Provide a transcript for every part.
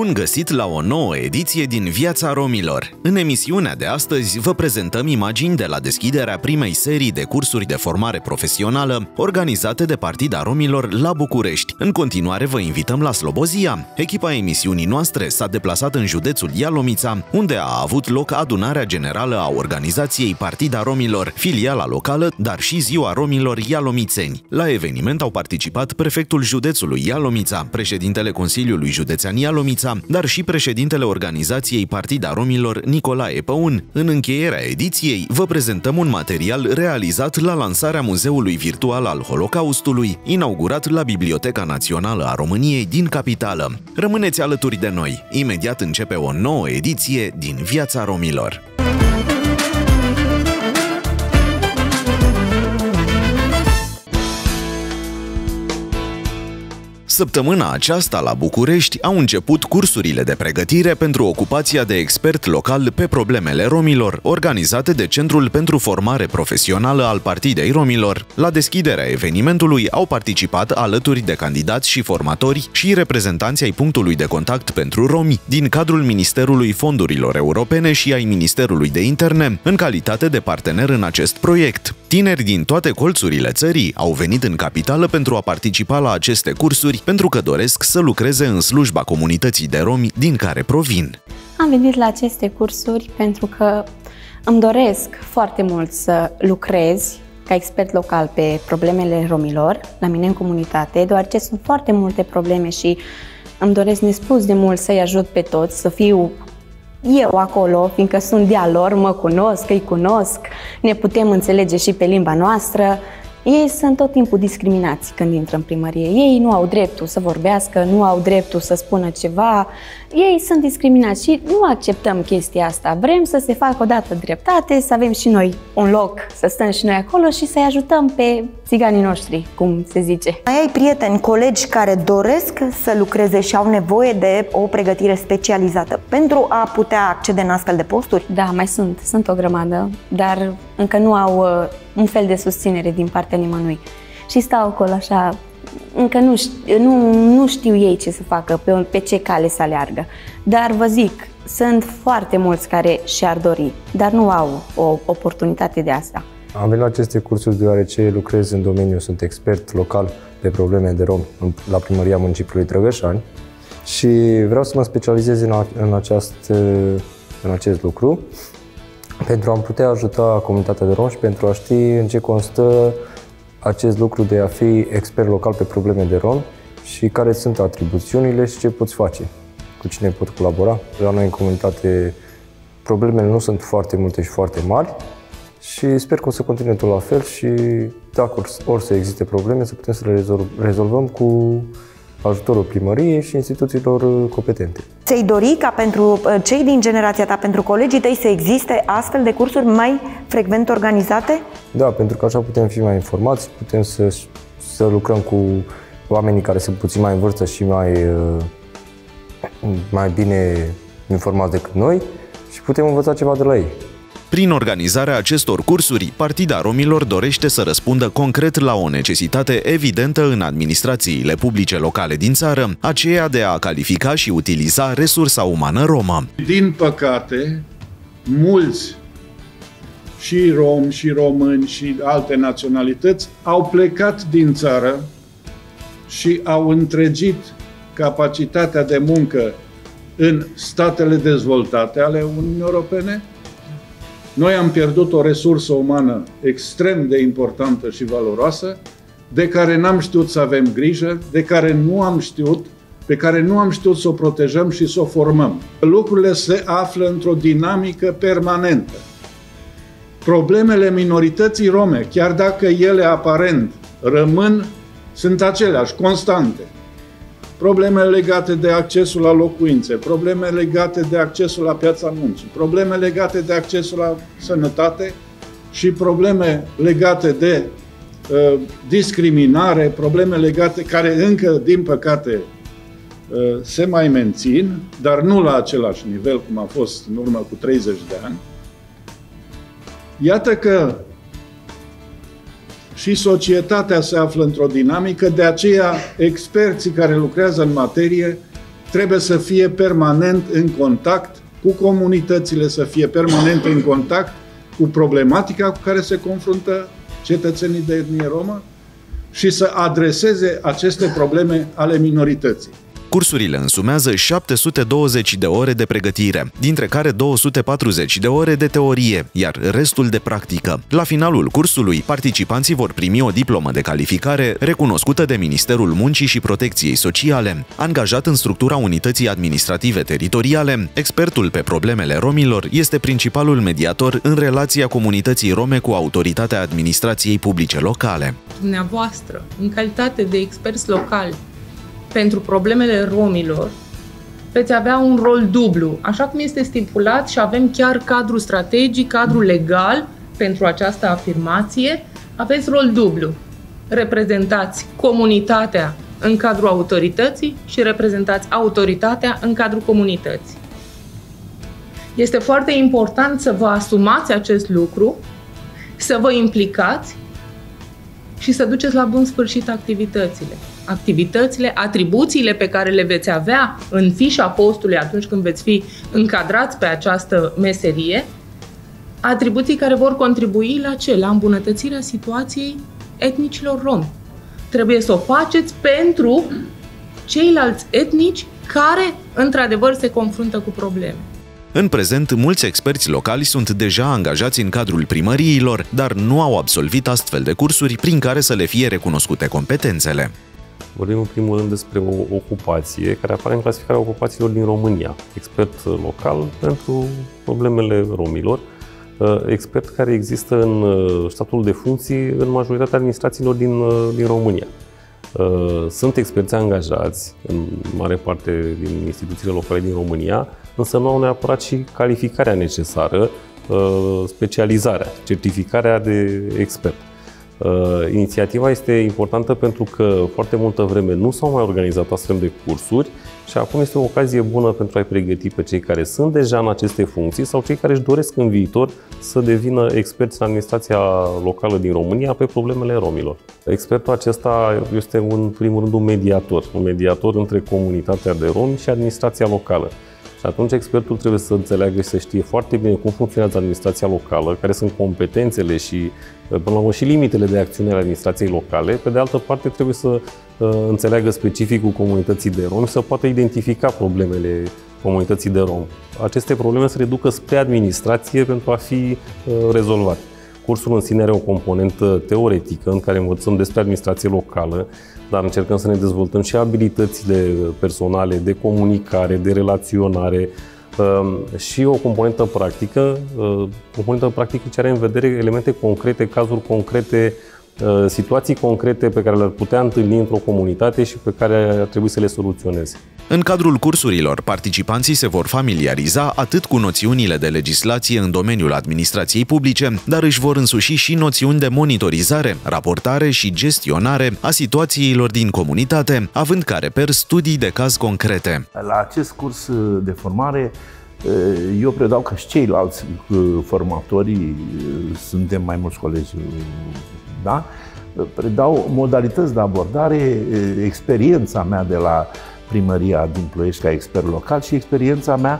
Bun găsit la o nouă ediție din Viața Romilor! În emisiunea de astăzi vă prezentăm imagini de la deschiderea primei serii de cursuri de formare profesională organizate de Partida Romilor la București. În continuare vă invităm la Slobozia. Echipa emisiunii noastre s-a deplasat în județul Ialomița, unde a avut loc adunarea generală a organizației Partida Romilor, filiala locală, dar și Ziua Romilor Ialomițeni. La eveniment au participat prefectul județului Ialomița, președintele Consiliului Județean Ialomița, dar și președintele organizației Partida Romilor, Nicolae Păun. În încheierea ediției, vă prezentăm un material realizat la lansarea Muzeului Virtual al Holocaustului, inaugurat la Biblioteca Națională a României din capitală. Rămâneți alături de noi! Imediat începe o nouă ediție din Viața Romilor. Săptămâna aceasta, la București, au început cursurile de pregătire pentru ocupația de expert local pe problemele romilor, organizate de Centrul pentru Formare Profesională al Partidei Romilor. La deschiderea evenimentului au participat alături de candidați și formatori și reprezentanți ai punctului de contact pentru romi din cadrul Ministerului Fondurilor Europene și ai Ministerului de Interne, în calitate de partener în acest proiect. Tineri din toate colțurile țării au venit în capitală pentru a participa la aceste cursuri, pentru că doresc să lucreze în slujba comunității de romi din care provin. Am venit la aceste cursuri pentru că îmi doresc foarte mult să lucrez ca expert local pe problemele romilor la mine în comunitate, deoarece sunt foarte multe probleme și îmi doresc nespus de mult să-i ajut pe toți, să fiu eu acolo, fiindcă sunt de-a lor, mă cunosc, îi cunosc, ne putem înțelege și pe limba noastră. Ei sunt tot timpul discriminați când intră în primărie. Ei nu au dreptul să vorbească, nu au dreptul să spună ceva. Ei sunt discriminați și nu acceptăm chestia asta. Vrem să se facă odată dreptate, să avem și noi un loc, să stăm și noi acolo și să-i ajutăm pe țiganii noștri, cum se zice. Mai ai prieteni, colegi care doresc să lucreze și au nevoie de o pregătire specializată pentru a putea accede în astfel de posturi? Da, mai sunt o grămadă, dar încă nu au un fel de susținere din partea nimănui. Și stau acolo așa, încă nu știu ei ce să facă, pe ce cale să aleargă. Dar vă zic, sunt foarte mulți care și-ar dori, dar nu au o oportunitate de asta. Am venit la aceste cursuri deoarece lucrez în domeniu, sunt expert local pe probleme de romi la Primăria Municipiului Drăgășani și vreau să mă specializez în acest lucru pentru a putea ajuta comunitatea de romi și pentru a ști în ce constă acest lucru de a fi expert local pe probleme de romi și care sunt atribuțiunile și ce poți face, cu cine pot colabora. La noi în comunitate problemele nu sunt foarte multe și foarte mari și sper că o să continue tot la fel și dacă or să existe probleme să putem să le rezolvăm cu ajutorul primăriei și instituțiilor competente. Ți-ai dori ca pentru cei din generația ta, pentru colegii tăi, să existe astfel de cursuri mai frecvent organizate? Da, pentru că așa putem fi mai informați, putem să lucrăm cu oamenii care sunt puțin mai în vârstă și mai bine informați decât noi și putem învăța ceva de la ei. Prin organizarea acestor cursuri, Partida Romilor dorește să răspundă concret la o necesitate evidentă în administrațiile publice locale din țară, aceea de a califica și utiliza resursa umană romă. Din păcate, mulți și romi, și români, și alte naționalități au plecat din țară și au întregit capacitatea de muncă în statele dezvoltate ale Uniunii Europene. Noi am pierdut o resursă umană extrem de importantă și valoroasă, de care n-am știut să avem grijă, pe care nu am știut să o protejăm și să o formăm. Lucrurile se află într-o dinamică permanentă. Problemele minorității rome, chiar dacă ele aparent rămân, sunt aceleași, constante. Probleme legate de accesul la locuințe, probleme legate de accesul la piața muncii, probleme legate de accesul la sănătate și probleme legate de discriminare, probleme legate care încă, din păcate, se mai mențin, dar nu la același nivel cum a fost în urmă cu 30 de ani. Iată că și societatea se află într-o dinamică, de aceea experții care lucrează în materie trebuie să fie permanent în contact cu comunitățile, să fie permanent în contact cu problematica cu care se confruntă cetățenii de etnie romă și să adreseze aceste probleme ale minorității. Cursurile însumează 720 de ore de pregătire, dintre care 240 de ore de teorie, iar restul de practică. La finalul cursului, participanții vor primi o diplomă de calificare recunoscută de Ministerul Muncii și Protecției Sociale. Angajat în structura unității administrative teritoriale, expertul pe problemele romilor este principalul mediator în relația comunității rome cu autoritatea administrației publice locale. Dumneavoastră, în calitate de experți locali, pentru problemele romilor, veți avea un rol dublu, așa cum este stipulat și avem chiar cadrul strategic, cadrul legal pentru această afirmație, aveți rol dublu. Reprezentați comunitatea în cadrul autorității și reprezentați autoritatea în cadrul comunității. Este foarte important să vă asumați acest lucru, să vă implicați și să duceți la bun sfârșit activitățile, atribuțiile pe care le veți avea în fișa postului atunci când veți fi încadrați pe această meserie, atribuții care vor contribui la ce? La îmbunătățirea situației etnicilor romi. Trebuie să o faceți pentru ceilalți etnici care, într-adevăr, se confruntă cu probleme. În prezent, mulți experți locali sunt deja angajați în cadrul primăriilor, dar nu au absolvit astfel de cursuri prin care să le fie recunoscute competențele. Vorbim în primul rând despre o ocupație care apare în clasificarea ocupațiilor din România. Expert local pentru problemele romilor, expert care există în statul de funcții în majoritatea administrațiilor din România. Sunt experți angajați în mare parte din instituțiile locale din România, însă nu au neapărat și calificarea necesară, specializarea, certificarea de expert. Inițiativa este importantă pentru că foarte multă vreme nu s-au mai organizat astfel de cursuri și acum este o ocazie bună pentru a-i pregăti pe cei care sunt deja în aceste funcții sau cei care își doresc în viitor să devină experți în administrația locală din România pe problemele romilor. Expertul acesta este în primul rând un mediator între comunitatea de romi și administrația locală. Și atunci expertul trebuie să înțeleagă și să știe foarte bine cum funcționează administrația locală, care sunt competențele și, până la urmă, și limitele de acțiune ale administrației locale. Pe de altă parte, trebuie să înțeleagă specificul comunității de romi și să poată identifica problemele comunității de romi. Aceste probleme se reducă spre administrație pentru a fi rezolvate. Cursul în sine are o componentă teoretică în care învățăm despre administrație locală, dar încercăm să ne dezvoltăm și abilitățile personale de comunicare, de relaționare și o componentă practică. Componentă practică ce are în vedere elemente concrete, cazuri concrete, situații concrete pe care le-ar putea întâlni într-o comunitate și pe care ar trebui să le soluționeze. În cadrul cursurilor, participanții se vor familiariza atât cu noțiunile de legislație în domeniul administrației publice, dar își vor însuși și noțiuni de monitorizare, raportare și gestionare a situațiilor din comunitate, având ca reper studii de caz concrete. La acest curs de formare, eu predau că și ceilalți formatori, suntem mai mulți colegi, da? Predau modalități de abordare, experiența mea de la primăria din Ploiești ca expert local și experiența mea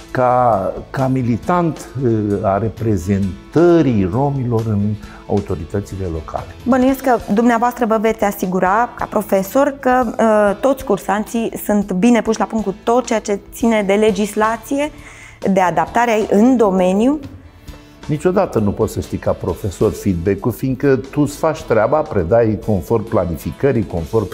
ca militant a reprezentării romilor în autoritățile locale. Bănuiesc că dumneavoastră vă veți asigura, ca profesor, că toți cursanții sunt bine puși la punct cu tot ceea ce ține de legislație, de adaptare în domeniu. Niciodată nu poți să știi ca profesor feedback-ul, fiindcă tu îți faci treaba, predai conform planificării, conform,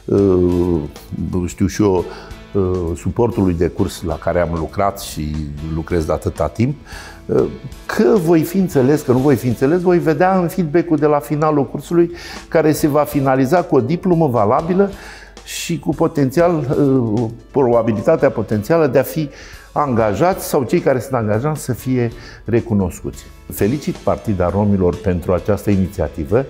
știu și eu, suportului de curs la care am lucrat și lucrez de atâta timp. Că voi fi înțeles, că nu voi fi înțeles, voi vedea în feedback-ul de la finalul cursului, care se va finaliza cu o diplomă valabilă și cu probabilitatea potențială de a fi angajați sau cei care sunt angajați să fie recunoscuți. Felicit Partida Romilor pentru această inițiativă.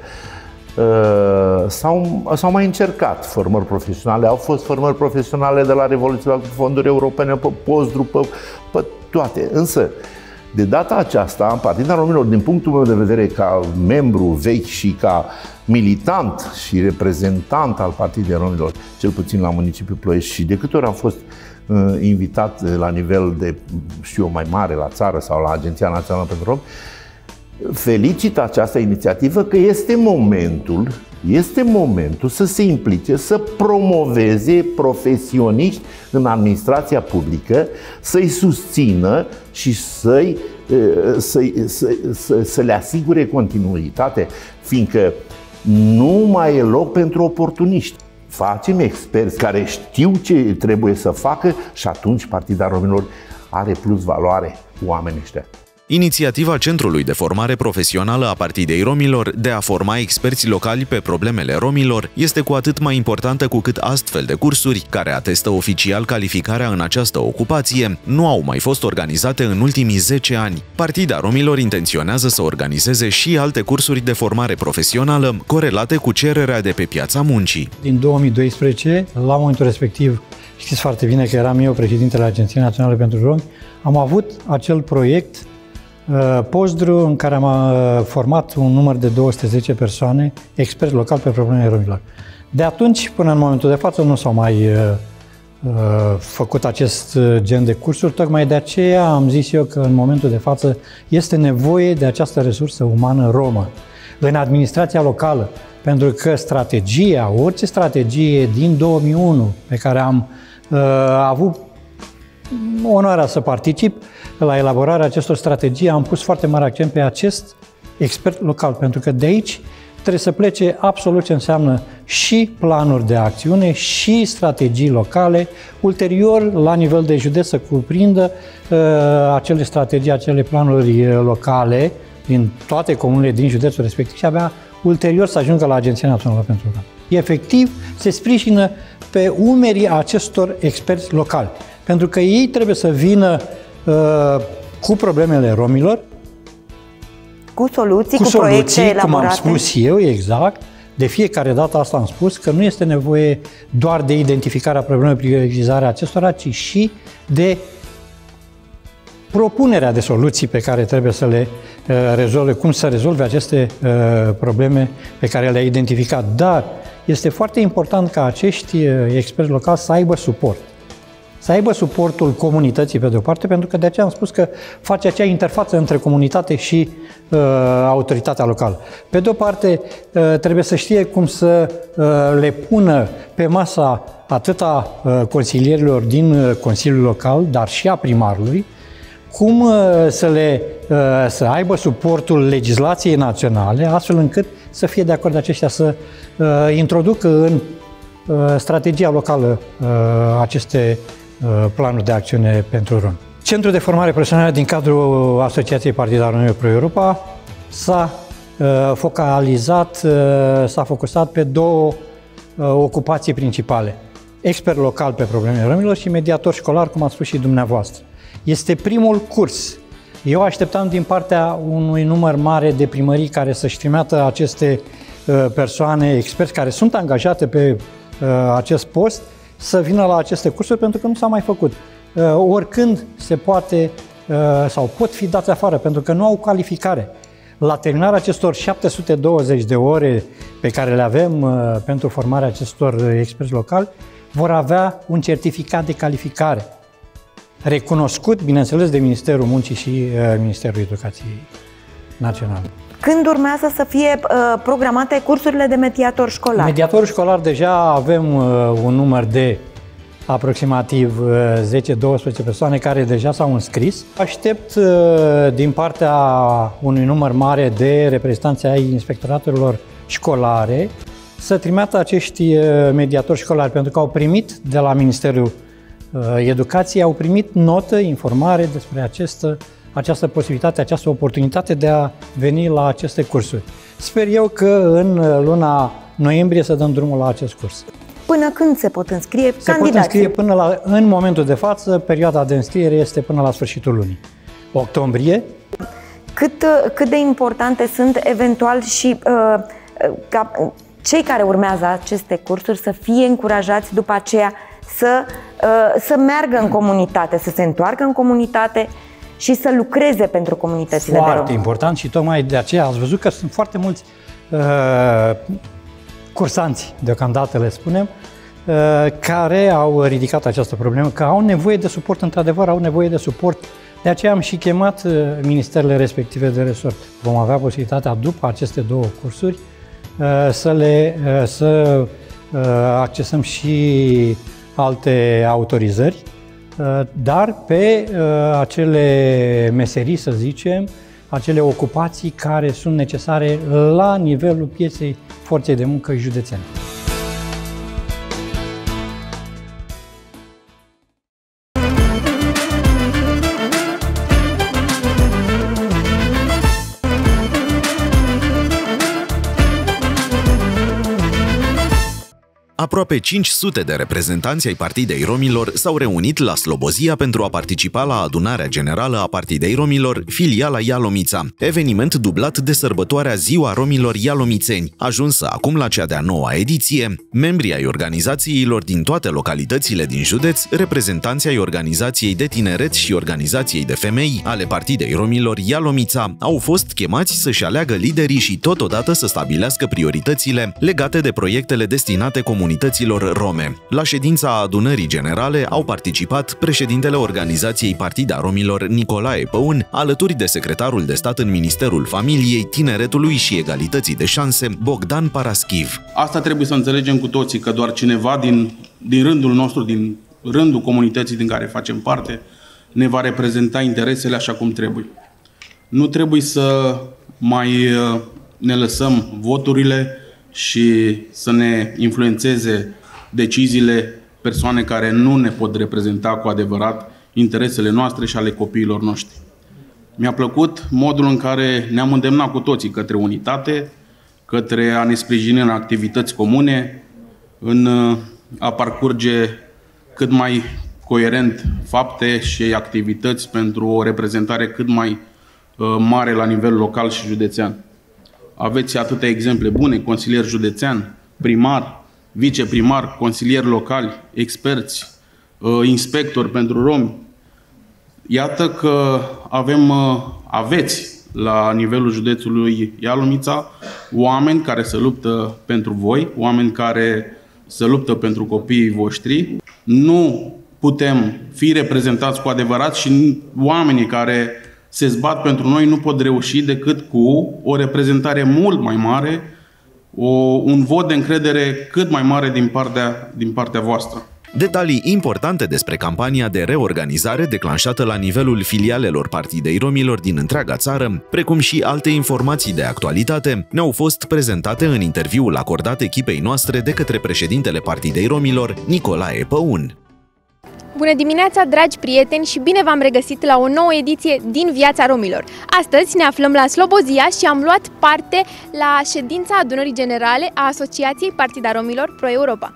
S-au mai încercat formări profesionale, au fost formări profesionale de la Revoluția cu fonduri europene, pe post, pe toate. Însă, De data aceasta, Partida Romilor, din punctul meu de vedere ca membru vechi și ca militant și reprezentant al Partidei Romilor, cel puțin la municipiul Ploiești, și de câte ori am fost invitat la nivel de, știu eu, mai mare la țară sau la Agenția Națională pentru Romi, felicit această inițiativă că este momentul să se implice, să promoveze profesioniști în administrația publică, să-i susțină și să le asigure continuitate, fiindcă nu mai e loc pentru oportuniști. Facem experți care știu ce trebuie să facă și atunci Partida Romilor are plus valoare cu oamenii ăștia. Inițiativa Centrului de Formare Profesională a Partidei Romilor de a forma experți locali pe problemele romilor este cu atât mai importantă cu cât astfel de cursuri, care atestă oficial calificarea în această ocupație, nu au mai fost organizate în ultimii 10 ani. Partida Romilor intenționează să organizeze și alte cursuri de formare profesională corelate cu cererea de pe piața muncii. Din 2012, la momentul respectiv, știți foarte bine că eram eu președintele Agenției Naționale pentru Romi, am avut acel proiect Postdru, în care am format un număr de 210 persoane, experți locali pe problemele romilor. De atunci, până în momentul de față, nu s-au mai făcut acest gen de cursuri. Tocmai de aceea am zis eu că în momentul de față este nevoie de această resursă umană romă în administrația locală, pentru că orice strategie din 2001 pe care am avut onoarea să particip la elaborarea acestor strategii, am pus foarte mare accent pe acest expert local, pentru că de aici trebuie să plece absolut ce înseamnă și planuri de acțiune și strategii locale, ulterior la nivel de județ să cuprindă acele strategii, acele planuri locale din toate comunele din județul respectiv și abia ulterior să ajungă la Agenția Națională pentru Romi. Efectiv, se sprijină pe umerii acestor experți locali, pentru că ei trebuie să vină cu problemele romilor, cu soluții, cu proiecte elaborate. Cum am spus eu, exact. De fiecare dată asta am spus, că nu este nevoie doar de identificarea problemelor, prioritizarea acestora, ci și de propunerea de soluții pe care trebuie să le rezolve, cum să rezolve aceste probleme pe care le-a identificat. Dar este foarte important ca acești experți locali să aibă suport. Să aibă suportul comunității pe de o parte, pentru că de aceea am spus că face acea interfață între comunitate și autoritatea locală. Pe de o parte, trebuie să știe cum să le pună pe masa atât a consilierilor din Consiliul Local, dar și a primarului, cum să aibă suportul legislației naționale, astfel încât să fie de acord aceștia să introducă în strategia locală aceste planuri de acțiune pentru romi. Centrul de formare profesională din cadrul Asociației Partida Romilor Pro Europa s-a focusat pe două ocupații principale. Expert local pe problemele romilor și mediator școlar, cum a spus și dumneavoastră. Este primul curs. Eu așteptam din partea unui număr mare de primării care să-și trimită aceste persoane, experți care sunt angajate pe acest post, să vină la aceste cursuri, pentru că nu s-a mai făcut. Oricând se poate sau pot fi dați afară, pentru că nu au calificare. La terminarea acestor 720 de ore pe care le avem pentru formarea acestor experți locali, vor avea un certificat de calificare, recunoscut, bineînțeles, de Ministerul Muncii și Ministerul Educației Naționale. Când urmează să fie programate cursurile de mediator școlar? Mediatorul școlar deja avem un număr de aproximativ 10-12 persoane care deja s-au înscris. Aștept din partea unui număr mare de reprezentanți ai inspectoratelor școlare să trimită acești mediatori școlari, pentru că au primit de la Ministerul Educației, au primit notă, informare despre această posibilitate, această oportunitate de a veni la aceste cursuri. Sper eu că în luna noiembrie să dăm drumul la acest curs. Până când se pot înscrie candidații? Se pot înscrie în momentul de față, perioada de înscriere este până la sfârșitul lunii octombrie. Cât de importante sunt eventual și ca cei care urmează aceste cursuri să fie încurajați după aceea să meargă în comunitate, să se întoarcă în comunitate și să lucreze pentru comunitățile de romi. Foarte important și tocmai de aceea ați văzut că sunt foarte mulți cursanți, deocamdată le spunem, care au ridicat această problemă, că au nevoie de suport, într-adevăr au nevoie de suport. De aceea am și chemat ministerele respective de resort. Vom avea posibilitatea, după aceste 2 cursuri, să accesăm și alte autorizări, dar pe acele meserii, să zicem, acele ocupații care sunt necesare la nivelul pieței forței de muncă județene. Aproape 500 de reprezentanți ai Partidei Romilor s-au reunit la Slobozia pentru a participa la adunarea generală a Partidei Romilor, filiala Ialomița, eveniment dublat de sărbătoarea Ziua Romilor Ialomițeni, ajunsă acum la cea de-a 9-a ediție. Membrii ai organizațiilor din toate localitățile din județ, reprezentanții ai organizației de tineret și organizației de femei ale Partidei Romilor Ialomița au fost chemați să-și aleagă liderii și totodată să stabilească prioritățile legate de proiectele destinate comunităților rome. La ședința adunării generale au participat președintele organizației Partida Romilor Nicolae Păun, alături de secretarul de stat în Ministerul Familiei, Tineretului și Egalității de Șanse, Bogdan Paraschiv. Asta trebuie să înțelegem cu toții, că doar cineva din rândul nostru, din rândul comunității din care facem parte, ne va reprezenta interesele așa cum trebuie. Nu trebuie să mai ne lăsăm voturile și să ne influențeze deciziile persoane care nu ne pot reprezenta cu adevărat interesele noastre și ale copiilor noștri. Mi-a plăcut modul în care ne-am îndemnat cu toții către unitate, către a ne sprijini în activități comune, în a parcurge cât mai coerent fapte și activități pentru o reprezentare cât mai mare la nivel local și județean. Aveți atâtea exemple bune, consilier județean, primar, viceprimar, consilieri locali, experți, inspectori pentru romi. Iată că aveți la nivelul județului Ialomița oameni care se luptă pentru voi, oameni care se luptă pentru copiii voștri. Nu putem fi reprezentați cu adevărat și oamenii care se zbat pentru noi nu pot reuși decât cu o reprezentare mult mai mare, un vot de încredere cât mai mare din partea voastră. Detalii importante despre campania de reorganizare declanșată la nivelul filialelor Partidei Romilor din întreaga țară, precum și alte informații de actualitate, ne-au fost prezentate în interviul acordat echipei noastre de către președintele Partidei Romilor, Nicolae Păun. Bună dimineața, dragi prieteni, și bine v-am regăsit la o nouă ediție din Viața Romilor. Astăzi ne aflăm la Slobozia și am luat parte la ședința adunării generale a Asociației Partida Romilor Pro-Europa.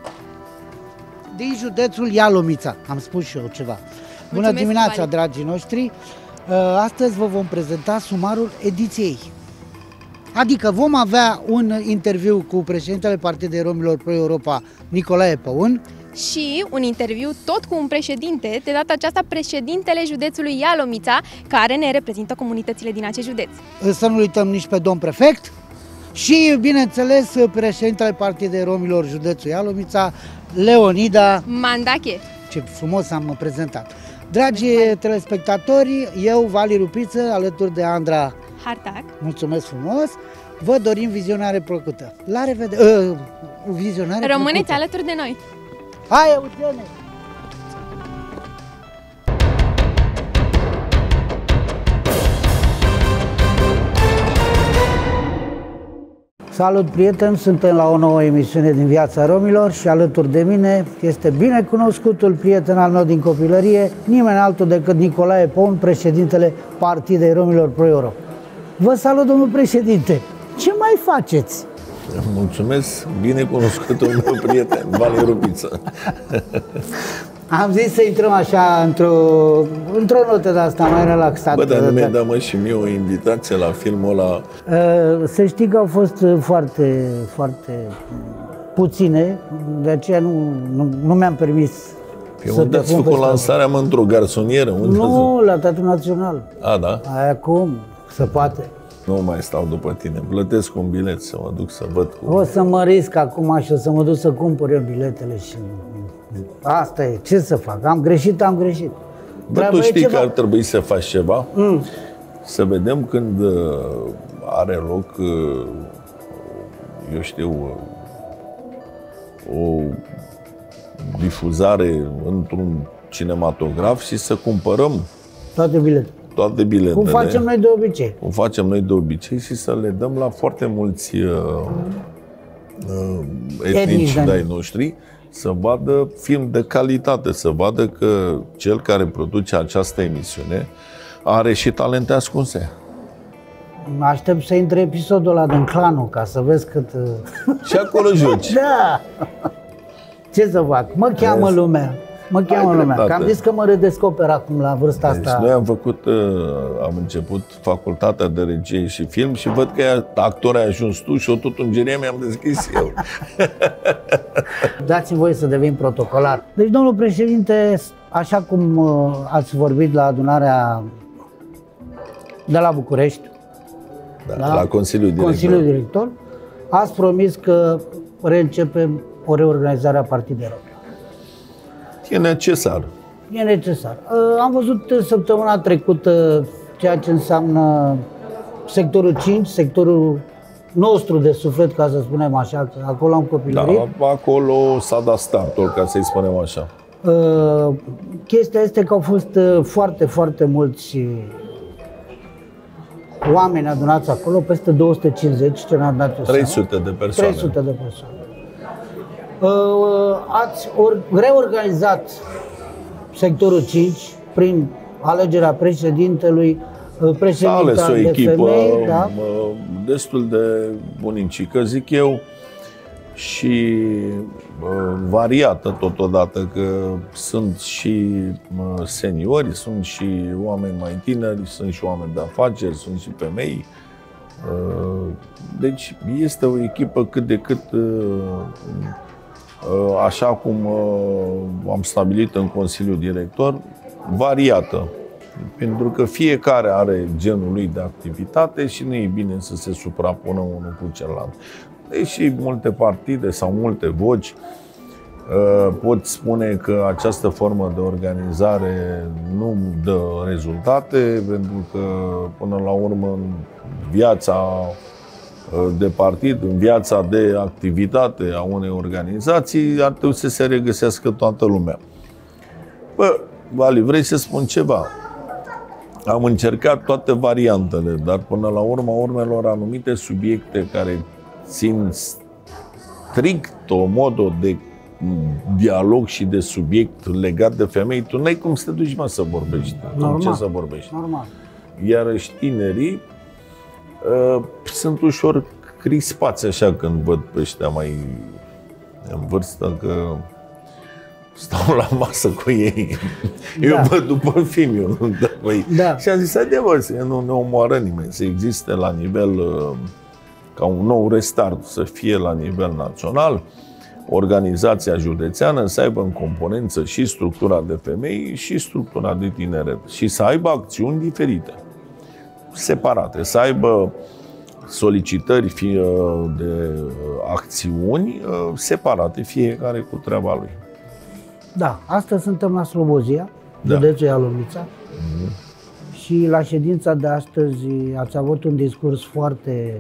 Din județul Ialomița, am spus și eu ceva. Bună dimineața, dragii noștri! Astăzi vă vom prezenta sumarul ediției. Adică vom avea un interviu cu președintele Partidei Romilor Pro-Europa, Nicolae Păun, și un interviu tot cu un președinte, de data aceasta președintele județului Ialomița, care ne reprezintă comunitățile din acest județ. Să nu uităm nici pe domn prefect și, bineînțeles, președintele Partidei Romilor județul Ialomița, Leonida Mandache. Ce frumos am prezentat! Dragi telespectatori, eu, Vali Rupiță, alături de Andra Hartac. Mulțumesc frumos! Vă dorim vizionare plăcută. La revedere! Vizionare Rămâneți plăcută. Alături de noi! Hai, uite-ne! Salut, prieteni! Suntem la o nouă emisiune din Viața Romilor și alături de mine este binecunoscutul prieten al meu din copilărie, nimeni altul decât Nicolae Păun, președintele Partidei Romilor Pro-Europa. Vă salut, domnul președinte! Ce mai faceți? Mulțumesc, binecunoscutul meu prieten, Vali Rupiță. Am zis să intrăm așa într-o notă de asta mai relaxată. Bă, dar nu mi-ai dat și mie o invitație la filmul ăla? Să știi că au fost foarte, foarte puține, de aceea nu mi-am permis Pe unde ați făcut lansarea, mă, într-o garsonieră? Nu, la Teatrul Național. A, da? Aia cum? Se poate. Nu mai stau după tine. Plătesc un bilet să mă duc să văd cum... O să mă risc acum și o să mă duc să cumpăr eu biletele și... Asta e. Ce să fac? Am greșit. Bă, tu știi că ar trebui să faci ceva? Să vedem când are loc, eu știu, o difuzare într-un cinematograf și să cumpărăm toate biletele. Cum facem noi de obicei. Cum facem noi de obicei și să le dăm la foarte mulți etnici de-ai noștri, să vadă film de calitate, să vadă că cel care produce această emisiune are și talente ascunse. Aștept să intre episodul ăla din Clanul, ca să vezi cât... Și acolo joci. Da! Ce să fac? Mă cheamă lumea. Că am zis că mă redescoper acum la vârsta asta. Noi am început facultatea de regie și film și văd că actor ai ajuns tu și eu tot îngeria mi-am deschis eu. Dați-mi voie să devin protocolar. Deci, domnul președinte, așa cum ați vorbit la adunarea de la București, la Consiliul Director, ați promis că reîncepem o reorganizare a partidelor. E necesar. E necesar. Am văzut săptămâna trecută ceea ce înseamnă sectorul 5, sectorul nostru de suflet, ca să spunem așa, că acolo am copilărit. Da, acolo s-a dat startul, ca să-i spunem așa. Chestia este că au fost foarte, foarte mulți oameni adunați acolo, peste 250, ce ne-am dat 300 de persoane. 300 de persoane. Ați reorganizat sectorul 5 prin alegerea președintelui, președinta de femei, da? Destul de bunicică, zic eu, și variată totodată, că sunt și seniori, sunt și oameni mai tineri, sunt și oameni de afaceri, sunt și femei. Deci este o echipă cât de cât, așa cum am stabilit în Consiliul Director, variată. Pentru că fiecare are genul lui de activitate și nu e bine să se suprapună unul cu celălalt. Deși multe partide sau multe voci pot spune că această formă de organizare nu dă rezultate, pentru că până la urmă în viața de partid, în viața de activitate a unei organizații ar trebui să se regăsească toată lumea. Bă, Vali, vrei să spun ceva? Am încercat toate variantele, dar până la urma urmelor anumite subiecte care țin strict o modă de dialog și de subiect legat de femei, tu n-ai cum să te duci să vorbești. Normal. Ce să vorbești? Normal. Iarăși tinerii sunt ușor crispați așa când văd pe ăștia mai în vârstă, că stau la masă cu ei. Eu văd după film, Și am zis, haide bă, să nu ne omoară nimeni, să existe la nivel, ca un nou restart, să fie la nivel național, organizația județeană să aibă în componență și structura de femei și structura de tineret și să aibă acțiuni diferite, separate, să aibă solicitări de acțiuni separate, fiecare cu treaba lui. Da, astăzi suntem la Slobozia, județul Ialomița, și la ședința de astăzi ați avut un discurs foarte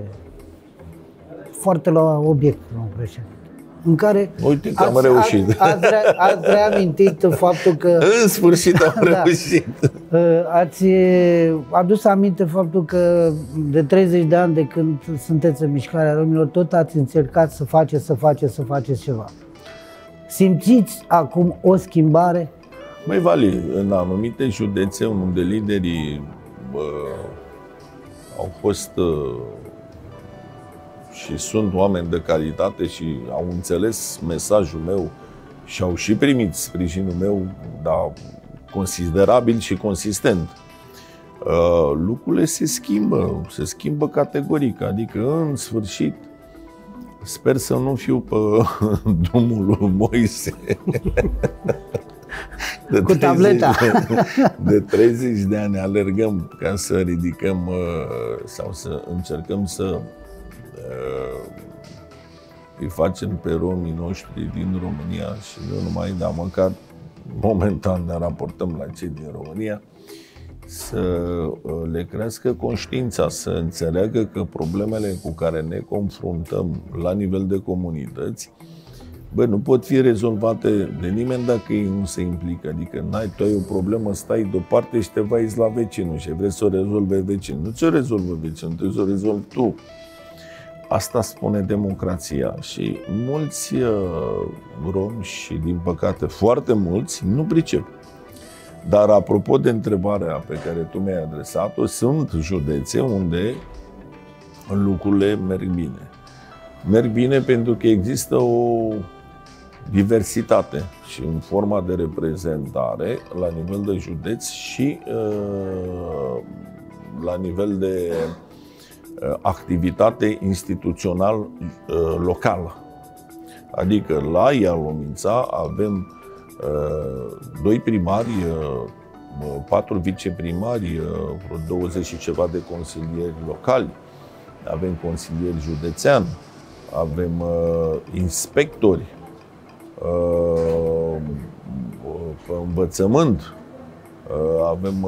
la obiect, domnul președinte, în care uite că am reușit. Ați reamintit faptul că... În sfârșit am reușit. Ați adus aminte faptul că de 30 de ani de când sunteți în mișcarea romilor, tot ați încercat să faceți ceva. Simțiți acum o schimbare? Măi, Vali, în anumite județe unde liderii au fost și sunt oameni de calitate și au înțeles mesajul meu și au și primit sprijinul meu, dar considerabil și consistent, lucrurile se schimbă categoric, adică în sfârșit sper să nu fiu pe drumul lui Moise. cu tableta. De 30 de ani alergăm ca să ridicăm sau să încercăm să îi facem pe romii noștri din România și nu numai, dar măcar momentan ne raportăm la cei din România, să le crească conștiința, să înțeleagă că problemele cu care ne confruntăm la nivel de comunități, nu pot fi rezolvate de nimeni dacă ei nu se implică. Adică tu ai o problemă, stai deoparte și te vaiți la vecinul și vrei să o rezolve vecinul. Nu ți-o rezolvă vecinul, trebuie să o rezolvi tu. Asta spune democrația și mulți romi și, din păcate, foarte mulți nu pricep. Dar apropo de întrebarea pe care tu mi-ai adresat-o, sunt județe unde lucrurile merg bine. Merg bine pentru că există o diversitate și în forma de reprezentare la nivel de județ și la nivel de activitate instituțional locală. Adică la Ialomița avem 2 primari, 4 viceprimari, vreo 20 și ceva de consilieri locali, avem consilieri județean, avem inspectori pe învățământ, avem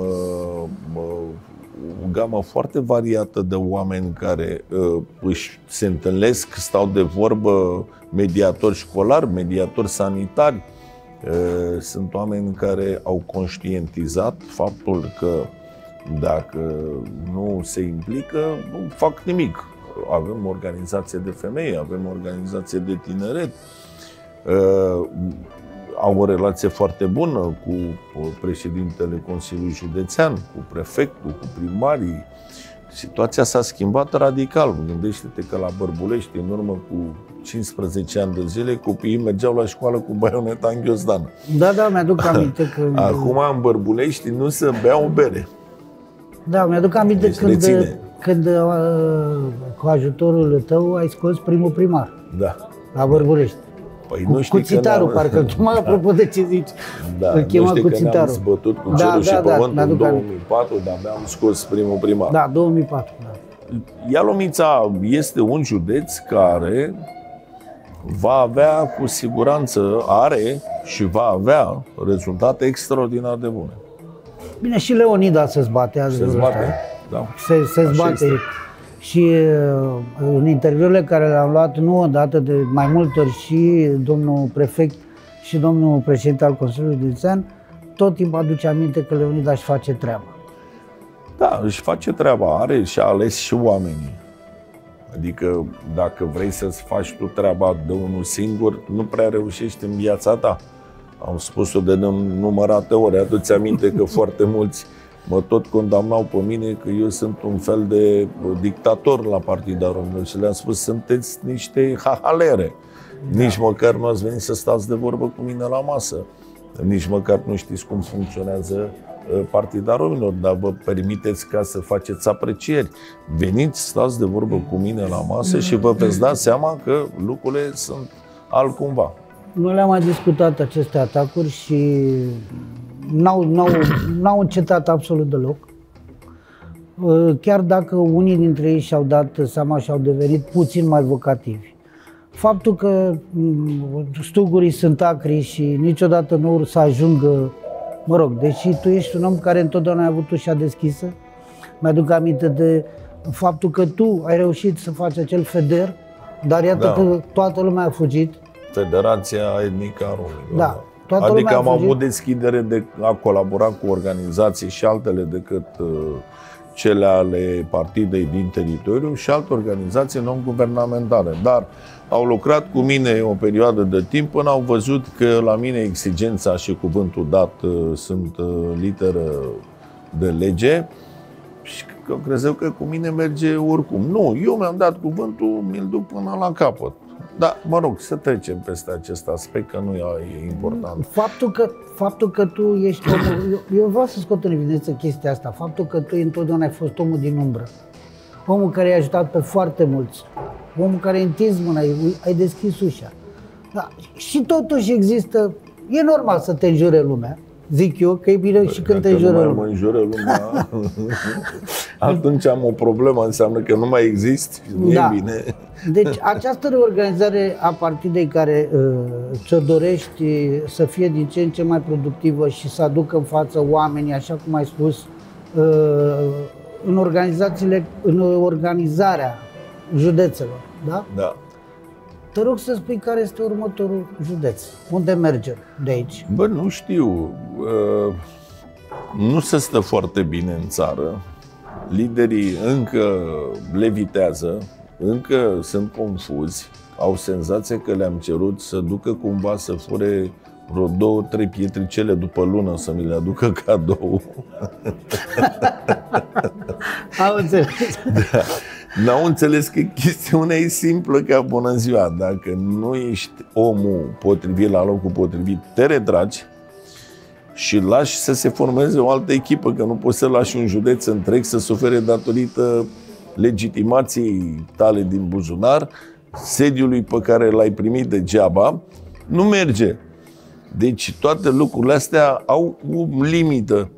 o gamă foarte variată de oameni care se întâlnesc, stau de vorbă, mediatori școlari, mediatori sanitari. Sunt oameni care au conștientizat faptul că dacă nu se implică, nu fac nimic. Avem organizație de femei, avem organizație de tineret, au o relație foarte bună cu președintele Consiliului Județean, cu prefectul, cu primarii. Situația s-a schimbat radical. Gândește-te că la Bărbulești, în urmă cu 15 ani de zile, copiii mergeau la școală cu baioneta în ghiozdan. Da, mi-aduc aminte că... Acum, în Bărbulești, nu se bea o bere. Da, mi-aduc aminte când cu ajutorul tău ai scos primul primar. Da. La Bărbulești. Păi nu știi cuțitarul, parcă chema, apropo de ce zici. Da, îl chema nu cuțitarul. Că ne-am zbătut cu cerul și pământul în 2004, dar abia am scos primul primar. Da, 2004, da. Ialomița este un județ care va avea cu siguranță, are și va avea rezultate extraordinar de bune. Bine, și Leonida se zbate azi. Se zbate, da. Se zbate. Și în interviurile care le-am luat, nu odată, de mai multe ori, și domnul prefect și domnul președinte al Consiliului Județean, tot timpul aduce aminte că Leonida își face treaba. Da, își face treaba, are și a ales și oamenii. Adică dacă vrei să-ți faci tu treaba de unul singur, nu prea reușești în viața ta. Am spus-o de nenumărate ori, adu-ți aminte că foarte mulți mă tot condamnau pe mine că eu sunt un fel de dictator la Partida Românilor și le-am spus, sunteți niște hahalere. Da. Nici măcar nu ați venit să stați de vorbă cu mine la masă. Nici măcar nu știți cum funcționează Partida Românilor, dar vă permiteți ca să faceți aprecieri. Veniți, stați de vorbă cu mine la masă și vă veți da seama că lucrurile sunt altcumva. Noi le-am mai discutat aceste atacuri și n-au încetat absolut deloc. Chiar dacă unii dintre ei și-au dat seama și au devenit puțin mai vocativi. Faptul că stugurii sunt acri și niciodată nu or să ajungă, mă rog, deși tu ești un om care întotdeauna ai avut ușa deschisă, mi-aduc aminte de faptul că tu ai reușit să faci acel FEDER, dar iată că toată lumea a fugit. Federația Etnică a Romilor. Da. Adică am avut deschidere de a colabora cu organizații și altele decât cele ale partidei din teritoriu și alte organizații non-guvernamentale. Dar au lucrat cu mine o perioadă de timp până au văzut că la mine exigența și cuvântul dat sunt literă de lege și că credeau că cu mine merge oricum. Nu, eu mi-am dat cuvântul, mi-l duc până la capăt. Da, mă rog, să trecem peste acest aspect, că nu e important. Faptul că tu ești omul... Eu vreau să scot în evidență chestia asta. Faptul că tu întotdeauna ai fost omul din umbră. Omul care i-a ajutat pe foarte mulți. Omul care a întins mâna, ai deschis ușa. Da. Și totuși există... E normal să te înjure lumea. zic eu, că e bine și când te înjură lumea. Dacă nu mai mă înjură lumea, atunci am o problemă, înseamnă că nu mai existi, nu e bine. Deci această reorganizare a partidei care ți-o dorești să fie din ce în ce mai productivă și să aducă în față oamenii, așa cum ai spus, în organizarea județelor, da? Da. Te rog să spui care este următorul județ. Unde mergem de aici? Bă, nu știu. Nu se stă foarte bine în țară. Liderii încă levitează, încă sunt confuzi, au senzația că le-am cerut să ducă cumva să fure vreo 2-3 pietricele după lună să mi le aducă cadou. Am înțeles. Da. N-au înțeles că chestiunea e simplă ca bună ziua. Dacă nu ești omul potrivit la locul potrivit, te retragi și lași să se formeze o altă echipă, că nu poți să lași un județ întreg să sufere datorită legitimației tale din buzunar, sediului pe care l-ai primit degeaba. Nu merge. Deci toate lucrurile astea au o limită.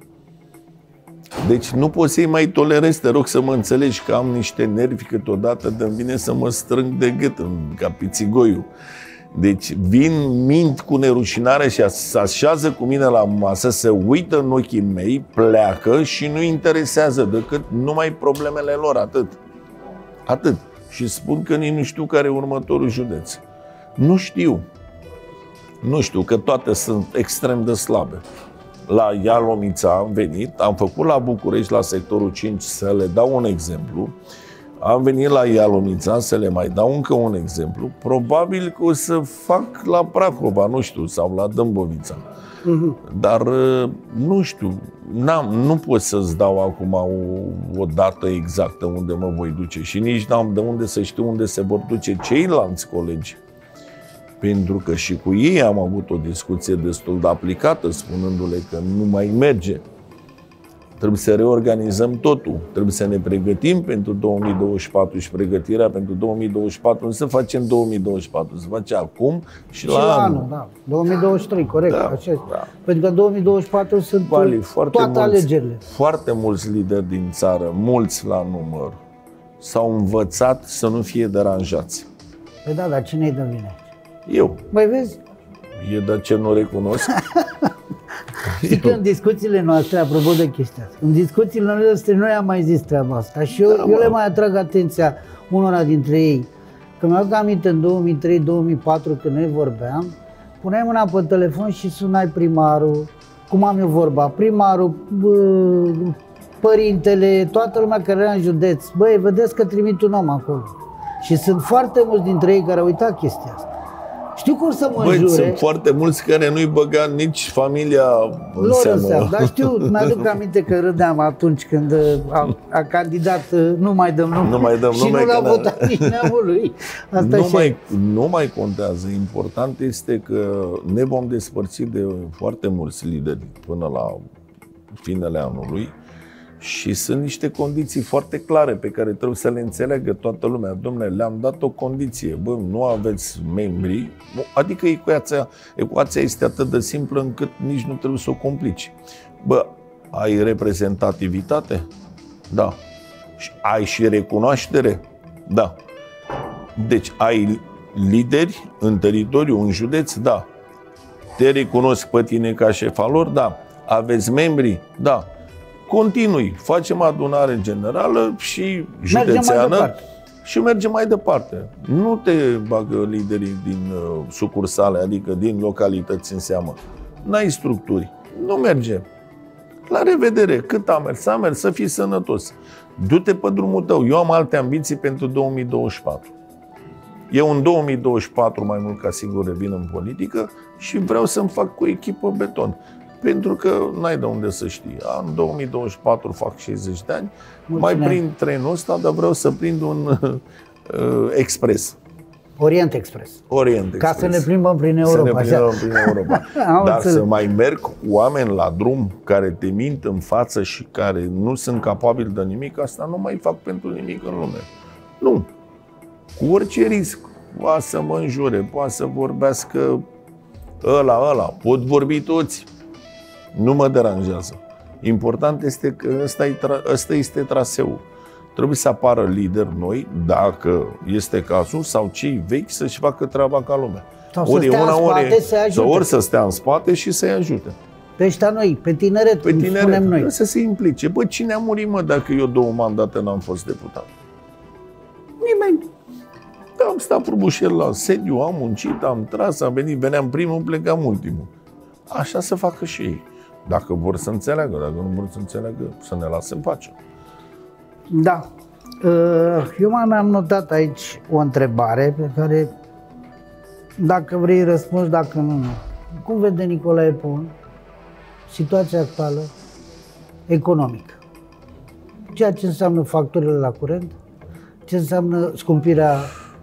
Deci nu poți să-i mai tolerezi, te rog să mă înțelegi că am niște nervi câteodată de-mi vine să mă strâng de gât ca pițigoiul. Deci vin, mint cu nerușinare și se așează cu mine la masă, se uită în ochii mei, pleacă și nu interesează decât numai problemele lor, atât. Atât. Și spun că nici nu știu care e următorul județ. Nu știu. Nu știu, că toate sunt extrem de slabe. La Ialomița am venit, am făcut la București, la sectorul 5, să le dau un exemplu. Am venit la Ialomița să le mai dau încă un exemplu. Probabil că o să fac la Prahova, nu știu, sau la Dâmbovița. Dar nu știu, nu pot să-ți dau acum o dată exactă unde mă voi duce și nici n-am de unde să știu unde se vor duce ceilalți colegi. Pentru că și cu ei am avut o discuție destul de aplicată, spunându-le că nu mai merge. Trebuie să reorganizăm totul. Trebuie să ne pregătim pentru 2024 și pregătirea pentru 2024 nu se face în 2024, se face acum și la anul. Da. 2023, corect. Da, așa. da. Pentru că 2024 sunt toate alegerile. Foarte mulți lideri din țară, mulți la număr, s-au învățat să nu fie deranjați. Păi da, dar cine-i de vine? Eu. Mai vezi? E de ce nu recunosc. Știi că în discuțiile noastre, apropo de chestia asta, în discuțiile noastre noi am mai zis treaba asta și eu le mai atrag atenția unora dintre ei. Că mi-au aminte în 2003-2004 când noi vorbeam, puneai mâna pe telefon și sunai primarul, cum am eu vorba, primarul, părintele, toată lumea care era în județ. Băi, vedeți că trimit un om acolo. Și sunt foarte mulți dintre ei care au uitat chestia asta. Știu cum să mă înjure. Sunt foarte mulți care nu-i băga nici familia în seamă. Dar știu, mi-aduc aminte că râdeam atunci când a candidat Nu mai dăm nume, și nu l-a votat nici neamul lui. Nu mai contează. Important este că ne vom despărți de foarte mulți lideri până la finele anului. Și sunt niște condiții foarte clare pe care trebuie să le înțeleagă toată lumea. Dom'le, le-am dat o condiție. Bă, nu aveți membri. Adică ecuația este atât de simplă încât nici nu trebuie să o complici. Bă, ai reprezentativitate? Da. Ai și recunoaștere? Da. Deci ai lideri în teritoriu, în județ? Da. Te recunosc pe tine ca șefa lor? Da. Aveți membri? Da. Continui, facem adunare generală și județeană și mergem mai departe. Nu te bagă liderii din sucursale, adică din localități în seamă. N-ai structuri, nu merge. La revedere, cât a mers, să fii sănătos. Du-te pe drumul tău. Eu am alte ambiții pentru 2024. Eu în 2024 mai mult ca sigur revin în politică și vreau să-mi fac cu echipă beton. Pentru că n-ai de unde să știi. În 2024 fac 60 de ani, mai prind trenul ăsta, dar vreau să prind un expres. Orient Express. Orient Express. Ca să ne plimbăm prin Europa. Dar să mai merg cu oameni la drum care te mint în față și care nu sunt capabili de nimic, asta nu mai fac pentru nimic în lume. Nu. Cu orice risc. Poate să mă înjure, poate să vorbească ăla. Pot vorbi toți. Nu mă deranjează. Important este că ăsta este traseul. Trebuie să apară lideri noi, dacă este cazul, sau cei vechi să-și facă treaba ca lumea. Sau ori să stea în spate să-i ajute. Ori să stea în spate și să-i ajute. Pe ăștia noi, pe tineret, cum spunem noi. Să se implice. Bă, cine a murit, mă, dacă eu 2 mandate n-am fost deputat? Nimeni. Am stat frumușel la sediu, am muncit, am tras, am venit, veneam primul, plecam ultimul. Așa să facă și ei. Dacă vor să înțeleagă, dacă nu vor să înțeleagă, să ne lasă în pace. Da. Eu mi-am notat aici o întrebare pe care, dacă vrei răspuns, dacă nu, nu. Cum vede Nicolae Pon situația actuală economică? Ceea ce înseamnă facturile la curent, ce înseamnă scumpirea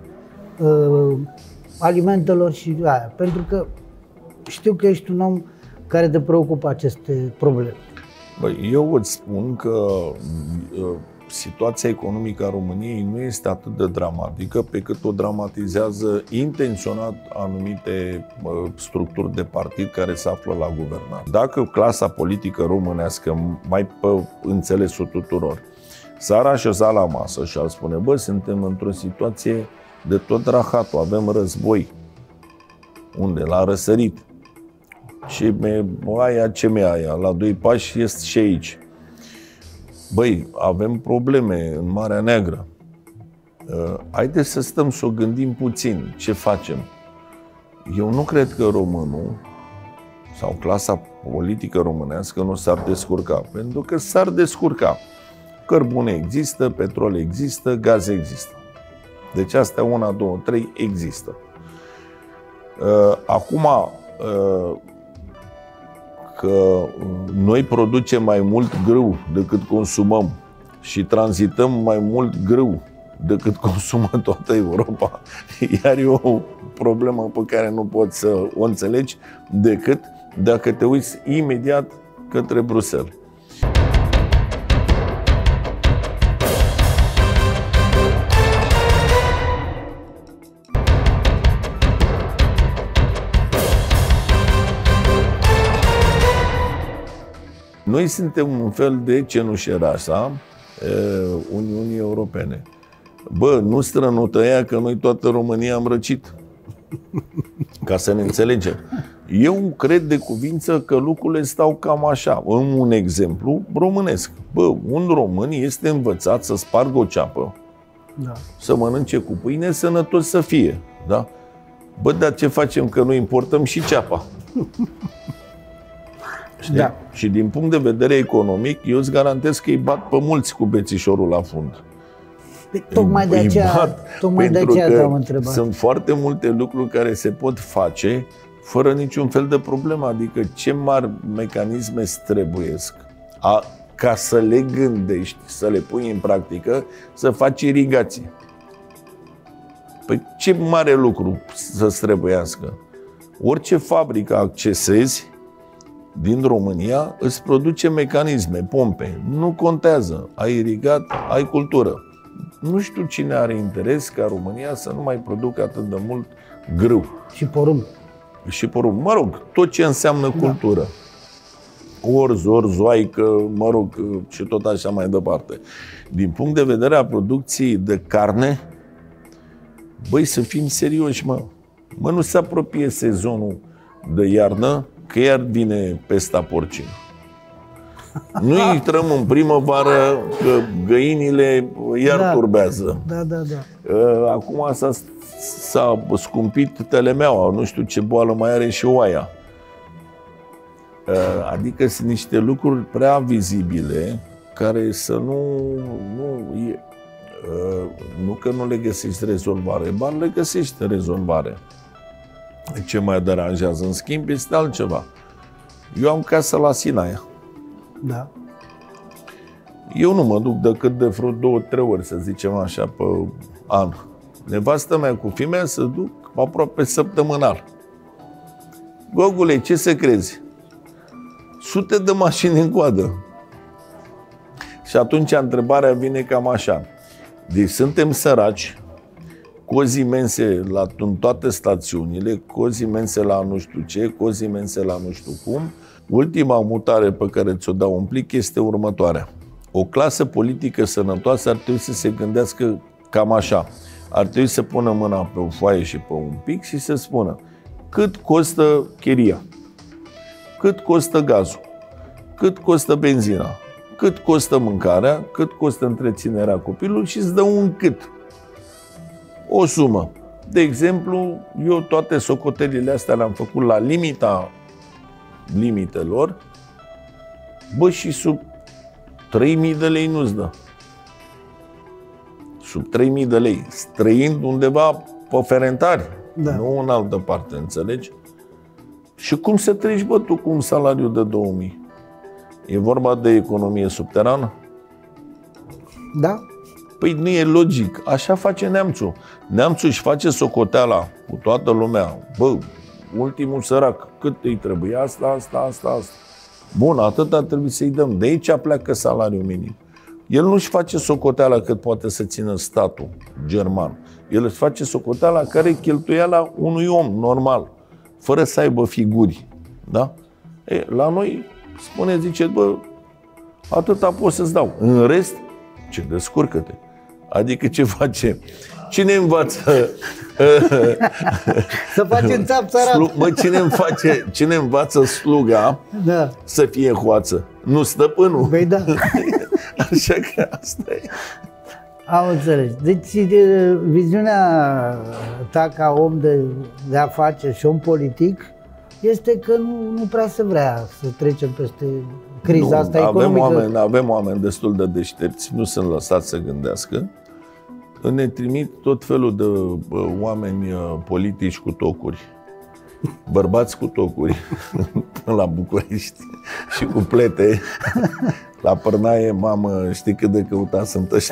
alimentelor și aia. Pentru că știu că ești un om care te preocupă aceste probleme. Băi, eu îți spun că situația economică a României nu este atât de dramatică pe cât o dramatizează intenționat anumite structuri de partid care se află la guvernare. Dacă clasa politică românească, mai pe înțelesul tuturor, s-ar așeza la masă și ar spune, bă, suntem într-o situație de tot rahatul, avem război. Unde? La răsărit. Și aia ce mi aia, la 2 pași este și aici. Băi, avem probleme în Marea Neagră. Haideți să stăm să o gândim puțin. Ce facem? Eu nu cred că românul sau clasa politică românească nu s-ar descurca. Pentru că s-ar descurca. Cărbune există, petrol există, gaze există. Deci astea 1, 2, 3 există. Acum, că noi producem mai mult grâu decât consumăm și tranzităm mai mult grâu decât consumă toată Europa, iar e o problemă pe care nu poți să o înțelegi decât dacă te uiți imediat către Bruxelles. Noi suntem un fel de cenușerașa Uniunii Europene. Bă, nu strănută ea că noi toată România am răcit. Ca să ne înțelegem. Eu cred de cuvință că lucrurile stau cam așa. În un exemplu românesc. Bă, un român este învățat să spargă o ceapă, da, să mănânce cu pâine, sănătos să fie. Da? Bă, dar ce facem că noi importăm și ceapa? Da. Și din punct de vedere economic, eu îți garantez că îi bat pe mulți cu bețișorul la fund. Tocmai de aceea te-am întrebat. Sunt foarte multe lucruri care se pot face fără niciun fel de problemă. Adică ce mari mecanisme trebuiesc ca să le gândești, să le pui în practică, să faci irigație. Păi ce mare lucru să-ți trebuiască? Orice fabrică accesezi din România îți produce mecanisme, pompe. Nu contează. Ai irigat, ai cultură. Nu știu cine are interes ca România să nu mai producă atât de mult grâu. Și porumb. Și porumb. Mă rog, tot ce înseamnă cultură. Orz, orzoaică, mă rog, și tot așa mai departe. Din punct de vedere a producției de carne, băi, să fim serioși, mă. Mă, nu se apropie sezonul de iarnă, că iar vine pesta porcină. Nu intrăm în primăvară, că găinile iar turbează. Da. Acum s-a scumpit telemeaua, nu știu ce boală mai are și oaia. Adică sunt niște lucruri prea vizibile care să nu că nu le găsești rezolvare, dar le găsești rezolvare. Ce mă deranjează, în schimb, este altceva. Eu am casă la Sinaia. Da. Eu nu mă duc decât de vreo 2-3 ori, să zicem așa, pe an. Nevastă mea cu fimea se duc aproape săptămânal. Gogule, ce să crezi? Sute de mașini în coadă. Și atunci întrebarea vine cam așa. Deci suntem săraci, cozi imense în toate stațiunile, cozi imense la nu știu ce, cozi imense la nu știu cum. Ultima mutare pe care ți-o dau un plic este următoarea. O clasă politică sănătoasă ar trebui să se gândească cam așa. Ar trebui să pună mâna pe o foaie și pe un pic și să spună cât costă chiria, cât costă gazul, cât costă benzina, cât costă mâncarea, cât costă întreținerea copilului și îți dă un cât. O sumă. De exemplu, eu toate socotelile astea le-am făcut la limita limitelor, bă, și sub 3.000 de lei nu-ți dă. Sub 3.000 de lei, străind undeva pe Ferentari, da. Nu în altă parte, înțelegi? Și cum să treci, bă, tu cu un salariu de 2.000? E vorba de economie subterană? Da. Păi nu e logic. Așa face neamțul. Neamțul își face socoteala cu toată lumea. Bă, ultimul sărac, cât îi trebuie? Asta. Bun, atâta trebuie să-i dăm. De aici pleacă salariul minim. El nu-și face socoteala cât poate să țină statul german. El își face socoteala care e cheltuiala unui om normal, fără să aibă figuri. Da? E, la noi spune, zice, bă, atâta pot să-ți dau. În rest, ce descurcă-te. Adică ce face? Cine învață? Să facem țap țarat. Mă, cine învață sluga să fie hoață? Nu stăpânul? Băi da. Așa că asta e. Am înțeles. Deci viziunea ta ca om de afaceri și om politic este că nu prea se vrea să trecem peste criza asta economică. Avem oameni destul de deștepți, nu sunt lăsați să gândească. Ne trimit tot felul de oameni politici cu tocuri, bărbați cu tocuri la București și cu plete. La Părnaie, mamă, știi cât de căutați sunt ăștia?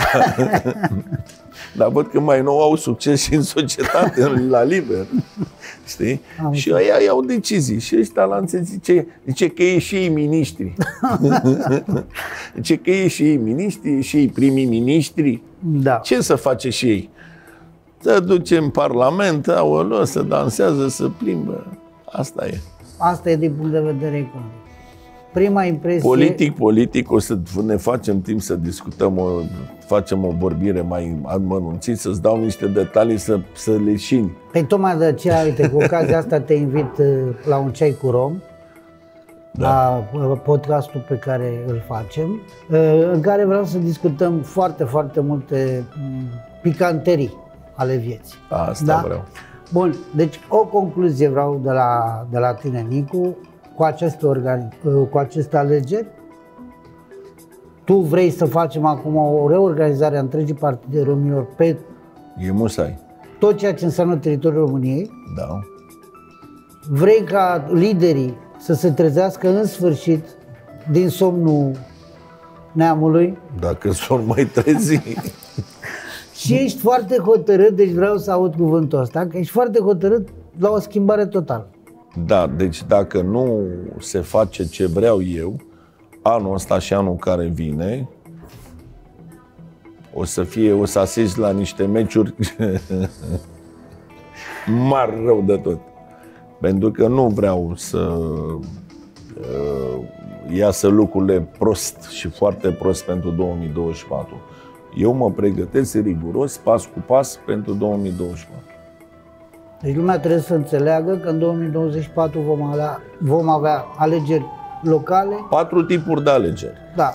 Dar văd că mai nou au succes și în societate, la liber. Știi? Și ăia iau decizii. Și ăștia la zice că e și ei miniștri. Zice că e și ei miniștri, e și ei primii miniștri. Da. Ce să face și ei? Să duce în Parlament, aoleu, să dansează, să plimbă. Asta e. Asta e din punct de vedere economic. Prima impresie... Politic, o să ne facem timp să discutăm, facem o vorbire mai amănunțit, să-ți dau niște detalii să leșini. Păi tocmai de aceea, uite, cu ocazia asta te invit la un ceai cu rom, la podcastul pe care îl facem, în care vreau să discutăm foarte, foarte multe picanterii ale vieții. Asta vreau. Bun, deci o concluzie vreau de la tine, Nicu. Cu aceste alegeri, tu vrei să facem acum o reorganizare a întregii partide romilor pe e musai. Tot ceea ce înseamnă teritoriul României? Da. Vrei ca liderii să se trezească în sfârșit din somnul neamului? Dacă s-or mai trezi. Și ești foarte hotărât, deci vreau să aud cuvântul ăsta, că ești foarte hotărât la o schimbare totală. Da, deci dacă nu se face ce vreau eu, anul ăsta și anul care vine, o să asist la niște meciuri mari rău de tot. Pentru că nu vreau să iasă lucrurile prost și foarte prost pentru 2024. Eu mă pregătesc riguros, pas cu pas, pentru 2024. Deci lumea trebuie să înțeleagă că în 2024 vom avea alegeri locale. 4 tipuri de alegeri. Da.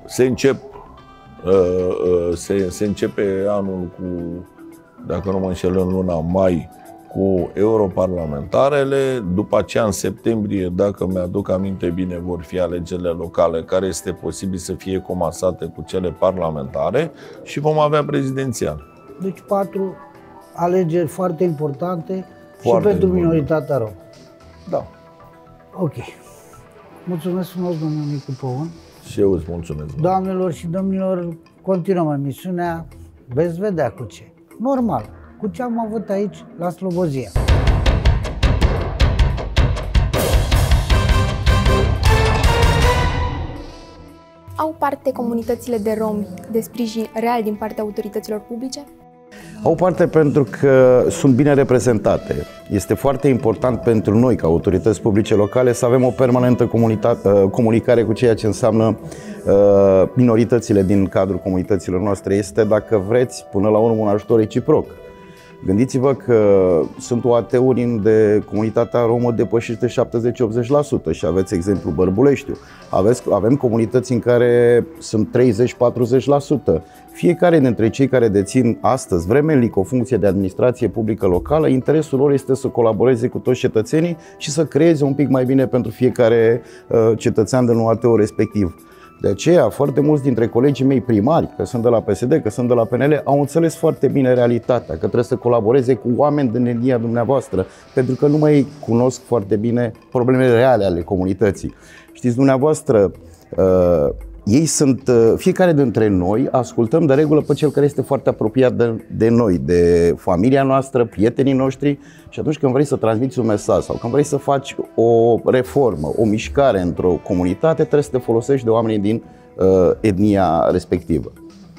Se începe anul cu, dacă nu mă înșel, în luna mai, cu europarlamentarele. După aceea, în septembrie, dacă mi-aduc aminte bine, vor fi alegerile locale, care este posibil să fie comasate cu cele parlamentare și vom avea prezidențial. Deci 4 alegeri foarte importante foarte și pentru minoritatea romă. Da. Ok. Mulțumesc frumos, domnul Nicu Păun. Și eu îți mulțumesc. Doamnelor și domnilor, continuăm emisiunea. Veți vedea cu ce. Normal. Cu ce am avut aici la Slobozia. Au parte comunitățile de romi de sprijin real din partea autorităților publice? Au parte pentru că sunt bine reprezentate. Este foarte important pentru noi, ca autorități publice locale, să avem o permanentă comunicare cu ceea ce înseamnă minoritățile din cadrul comunităților noastre. Este, dacă vreți, până la urmă un ajutor reciproc. Gândiți-vă că sunt OAT-uri unde comunitatea romă depășește 70-80% și aveți exemplu Bărbuleștiu. Avem comunități în care sunt 30-40%. Fiecare dintre cei care dețin astăzi vremelnic o funcție de administrație publică locală, interesul lor este să colaboreze cu toți cetățenii și să creeze un pic mai bine pentru fiecare cetățean din OAT-ul respectiv. De aceea, foarte mulți dintre colegii mei primari, că sunt de la PSD, că sunt de la PNL, au înțeles foarte bine realitatea, că trebuie să colaboreze cu oameni din etnia dumneavoastră, pentru că nu mai cunosc foarte bine problemele reale ale comunității. Știți, dumneavoastră, ei sunt, fiecare dintre noi ascultăm de regulă pe cel care este foarte apropiat de noi, de familia noastră, prietenii noștri, și atunci când vrei să transmiți un mesaj sau când vrei să faci o reformă, o mișcare într-o comunitate, trebuie să te folosești de oamenii din etnia respectivă.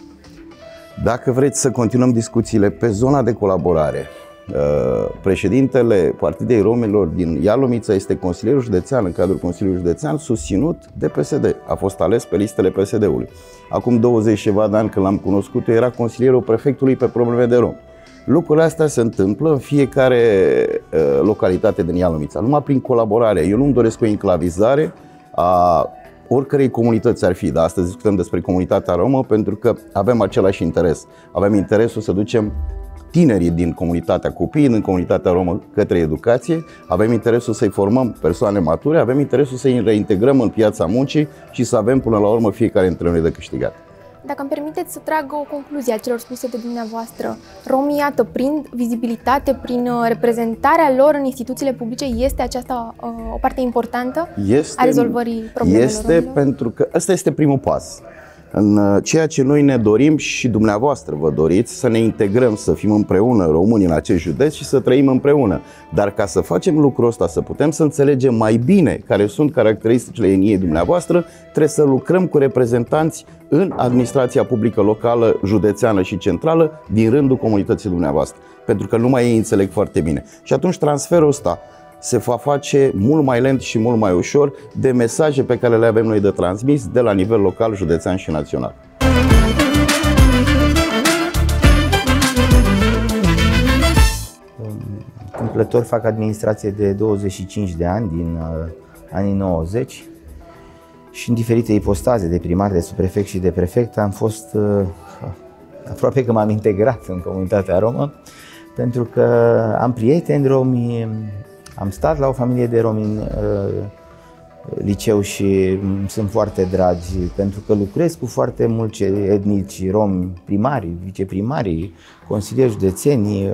Dacă vreți să continuăm discuțiile pe zona de colaborare, președintele Partidei Romilor din Ialomița este consilierul județean în cadrul Consiliului Județean susținut de PSD. A fost ales pe listele PSD-ului. Acum 20 ceva de ani când l-am cunoscut, era consilierul prefectului pe probleme de romi. Lucrurile astea se întâmplă în fiecare localitate din Ialomița, numai prin colaborare. Eu nu-mi doresc o enclavizare a oricărei comunități ar fi, dar astăzi discutăm despre comunitatea romă pentru că avem același interes. Avem interesul să ducem tinerii din comunitatea, copiii din comunitatea romă către educație, avem interesul să-i formăm persoane mature, avem interesul să-i reintegrăm în piața muncii și să avem până la urmă fiecare dintre noi de câștigat. Dacă îmi permiteți să trag o concluzie a celor spuse de dumneavoastră, romii, iată, prin vizibilitate, prin reprezentarea lor în instituțiile publice, este aceasta o parte importantă a rezolvării problemelor romilor? Pentru că ăsta este primul pas. În ceea ce noi ne dorim și dumneavoastră vă doriți, să ne integrăm, să fim împreună români în acest județ și să trăim împreună. Dar ca să facem lucrul ăsta, să putem să înțelegem mai bine care sunt caracteristicile etniei dumneavoastră, trebuie să lucrăm cu reprezentanți în administrația publică locală, județeană și centrală din rândul comunității dumneavoastră. Pentru că numai ei înțeleg foarte bine. Și atunci transferul ăsta se va face mult mai lent și mult mai ușor de mesaje pe care le avem noi de transmis de la nivel local, județean și național. Întâmplător fac administrație de 25 de ani, din anii 90, și în diferite ipostaze de primar, de subprefect și de prefect am fost aproape că m-am integrat în comunitatea romă, pentru că am prieteni romi. Am stat la o familie de romi în liceu și sunt foarte dragi pentru că lucrez cu foarte mulți etnici romi, primari, viceprimari, consilieri județeni,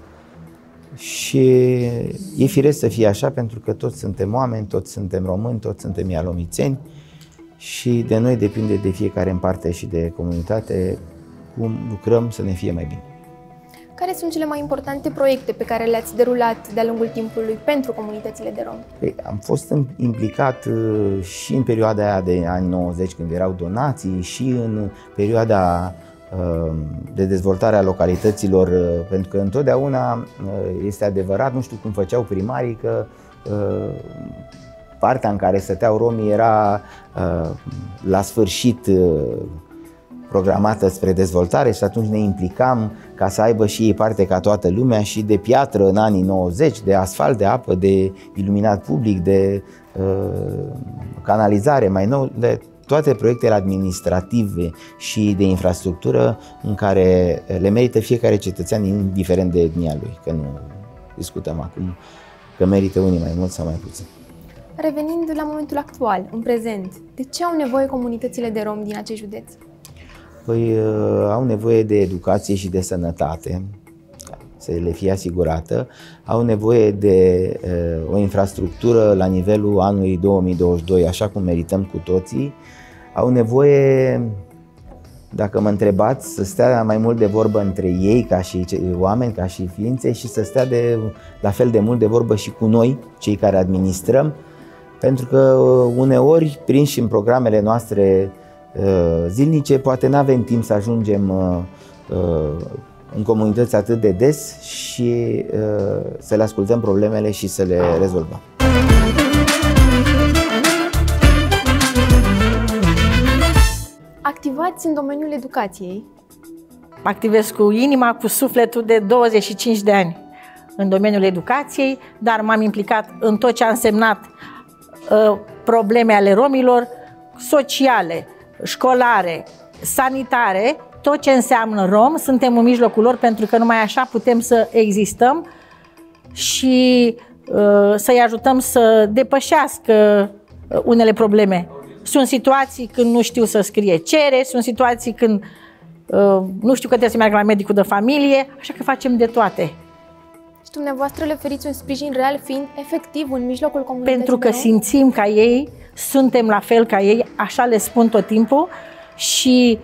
și e firesc să fie așa pentru că toți suntem oameni, toți suntem români, toți suntem ialomițeni și de noi depinde, de fiecare în parte și de comunitate, cum lucrăm să ne fie mai bine. Care sunt cele mai importante proiecte pe care le-ați derulat de-a lungul timpului pentru comunitățile de romi? Am fost implicat și în perioada aia de anii 90, când erau donații, și în perioada de dezvoltare a localităților, pentru că întotdeauna este adevărat, nu știu cum făceau primarii, că partea în care stăteau romii era la sfârșit programată spre dezvoltare și atunci ne implicam ca să aibă și ei parte ca toată lumea, și de piatră în anii 90, de asfalt, de apă, de iluminat public, de canalizare mai nou, de toate proiectele administrative și de infrastructură în care le merită fiecare cetățean, indiferent de etnia lui, că nu discutăm acum că merită unii mai mult sau mai puțin. Revenind la momentul actual, în prezent, de ce au nevoie comunitățile de romi din acest județ? Păi au nevoie de educație și de sănătate, să le fie asigurată, au nevoie de o infrastructură la nivelul anului 2022, așa cum merităm cu toții, au nevoie, dacă mă întrebați, să stea mai mult de vorbă între ei ca și oameni, ca și ființe, și să stea la fel de mult de vorbă și cu noi, cei care administrăm, pentru că uneori, prinși în programele noastre zilnice, poate nu avem timp să ajungem în comunități atât de des și să le ascultăm problemele și să le rezolvăm. Activați în domeniul educației. Activez cu inima, cu sufletul de 25 de ani în domeniul educației, dar m-am implicat în tot ce a însemnat probleme ale romilor, sociale, școlare, sanitare, tot ce înseamnă rom, suntem în mijlocul lor pentru că numai așa putem să existăm și să-i ajutăm să depășească unele probleme. Sunt situații când nu știu să scrie cere, sunt situații când nu știu că trebuie să meargă la medicul de familie, așa că facem de toate. Și dumneavoastră le oferiți un sprijin real fiind efectiv în mijlocul comunității? Pentru că simțim ca ei, suntem la fel ca ei, așa le spun tot timpul și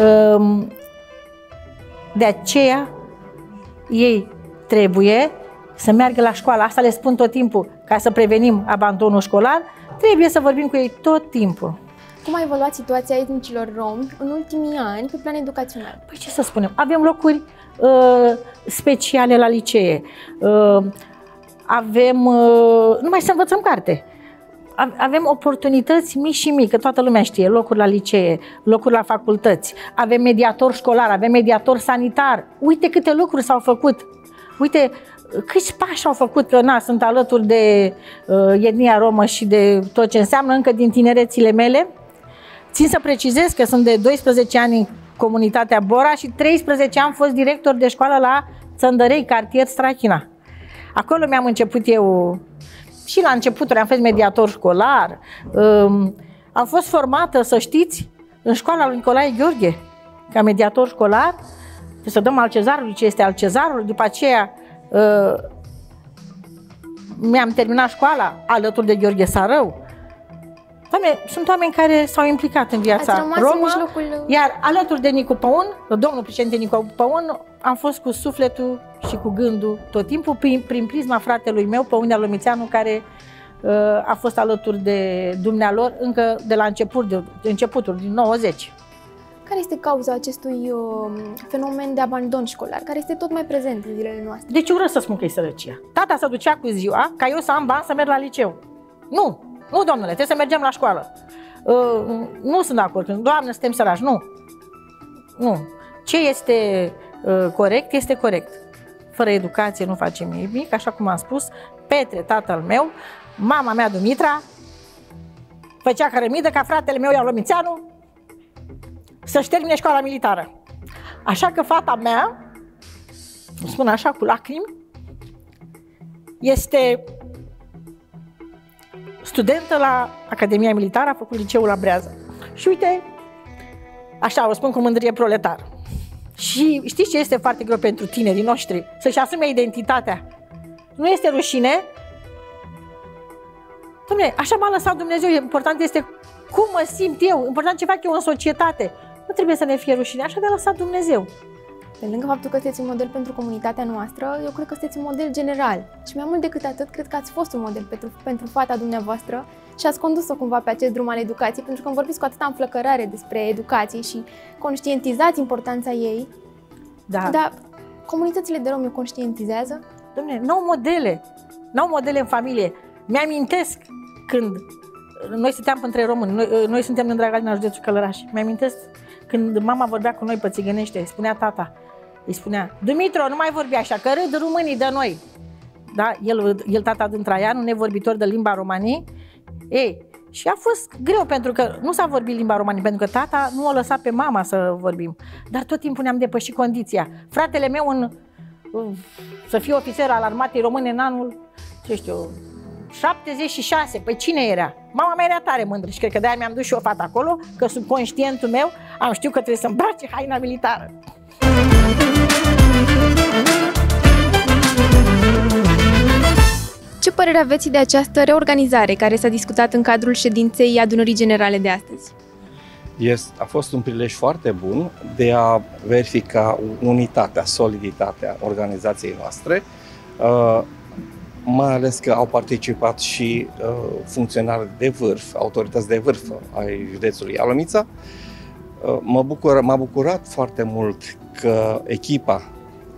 de aceea ei trebuie să meargă la școală. Asta le spun tot timpul, ca să prevenim abandonul școlar, trebuie să vorbim cu ei tot timpul. Cum a evoluat situația etnicilor romi în ultimii ani pe plan educațional? Păi ce să spunem, avem locuri speciale la licee, avem, numai să învățăm carte, avem oportunități mici și mici, că toată lumea știe, locuri la licee, locuri la facultăți, avem mediator școlar, avem mediator sanitar, uite câte lucruri s-au făcut, uite câți pași au făcut, că sunt alături de etnia romă și de tot ce înseamnă încă din tinerețile mele. Țin să precizez că sunt de 12 ani în comunitatea Bora și 13 ani am fost director de școală la Țăndărei, cartier Strachina. Acolo mi-am început eu, și la începuturi am fost mediator școlar, am fost formată, să știți, în școala lui Nicolae Gheorghe, ca mediator școlar, să dăm al cezarului ce este al cezarului, după aceea mi-am terminat școala alături de Gheorghe Sarău. Doamne, sunt oameni care s-au implicat în viața romă, iar alături de Nicu Păun, domnul președinte Nicu Păun, am fost cu sufletul și cu gândul tot timpul prin prisma fratelui meu, Păunea Lomițeanu, care a fost alături de dumnealor încă de la începutul din 90. Care este cauza acestui fenomen de abandon școlar, care este tot mai prezent în zilele noastre? Deci urăsc să spun că e sărăcia. Tata se ducea cu ziua ca eu să am bani să merg la liceu. Nu! Nu, domnule, trebuie să mergem la școală. Nu sunt de acord. Doamne, suntem sărași. Nu. Nu. Ce este corect, este corect. Fără educație nu facem nimic, așa cum am spus. Petre, tatăl meu, mama mea, Dumitra, făcea cărămidă ca fratele meu, Ion Lomițeanu, să-și termine școala militară. Așa că fata mea, spun așa cu lacrimi, este studentă la Academia Militară, a făcut liceul la Brează. Și uite, așa o spun cu mândrie, proletar. Și știți ce este foarte greu pentru tinerii noștri? Să-și asume identitatea. Nu este rușine. Dom'le, așa m-a lăsat Dumnezeu. Important este cum mă simt eu. Important ce fac eu în societate. Nu trebuie să ne fie rușine. Așa mi-a lăsat Dumnezeu. Pe lângă faptul că sunteți un model pentru comunitatea noastră, eu cred că sunteți un model general. Și mai mult decât atât, cred că ați fost un model pentru fata dumneavoastră și ați condus-o cumva pe acest drum al educației, pentru că îmi vorbiți cu atâta înflăcărare despre educație și conștientizați importanța ei. Da. Dar comunitățile de romi o conștientizează? Dom'le, n-au modele în familie. Mi-amintesc când noi stăteam între români, noi suntem în Dragălina, județul Călăraș. Mi-amintesc când mama vorbea cu noi pe țigănește, spunea tata, îi spunea, Dumitru, nu mai vorbi așa, că râd românii de noi. Da? El tata din Traianu, nevorbitor de limba romanii. Ei, și a fost greu pentru că nu s-a vorbit limba romanii, pentru că tata nu o lăsa pe mama să vorbim. Dar tot timpul ne-am depășit condiția. Fratele meu să fie ofițer al armatei române în anul, ce știu, 76, păi cine era? Mama mea era tare mândră și cred că de-aia mi-am dus și o fată acolo, că sub conștientul meu am știut că trebuie să îmbrace haina militară. Ce părere aveți de această reorganizare care s-a discutat în cadrul ședinței Adunării Generale de astăzi? A fost un prilej foarte bun de a verifica unitatea, soliditatea organizației noastre, mai ales că au participat și funcționari de vârf, autorități de vârf ai județului Ialomița. M-a bucurat foarte mult că echipa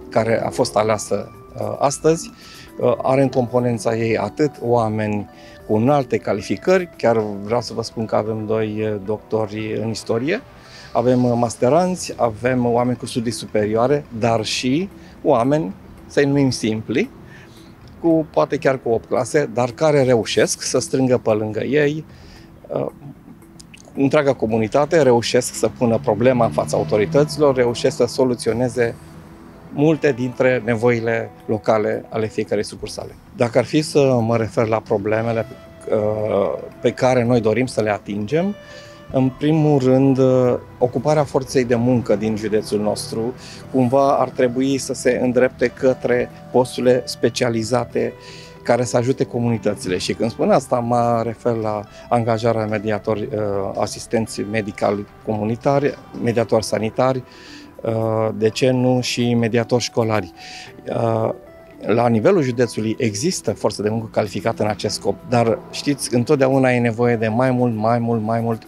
care a fost aleasă astăzi are în componența ei atât oameni cu înalte calificări, chiar vreau să vă spun că avem 2 doctori în istorie, avem masteranți, avem oameni cu studii superioare, dar și oameni, să-i numim simpli, cu poate chiar cu 8 clase, dar care reușesc să strângă pe lângă ei întreaga comunitate, reușesc să pună problema în fața autorităților, reușesc să soluționeze multe dintre nevoile locale ale fiecărei sucursale. Dacă ar fi să mă refer la problemele pe care noi dorim să le atingem, în primul rând, ocuparea forței de muncă din județul nostru cumva ar trebui să se îndrepte către posturile specializate care să ajute comunitățile. Și când spun asta, mă refer la angajarea mediatori, asistenți medicali comunitari, mediatori sanitari, de ce nu și mediatori școlari. La nivelul județului există forță de muncă calificată în acest scop, dar știți, întotdeauna e nevoie de mai mult,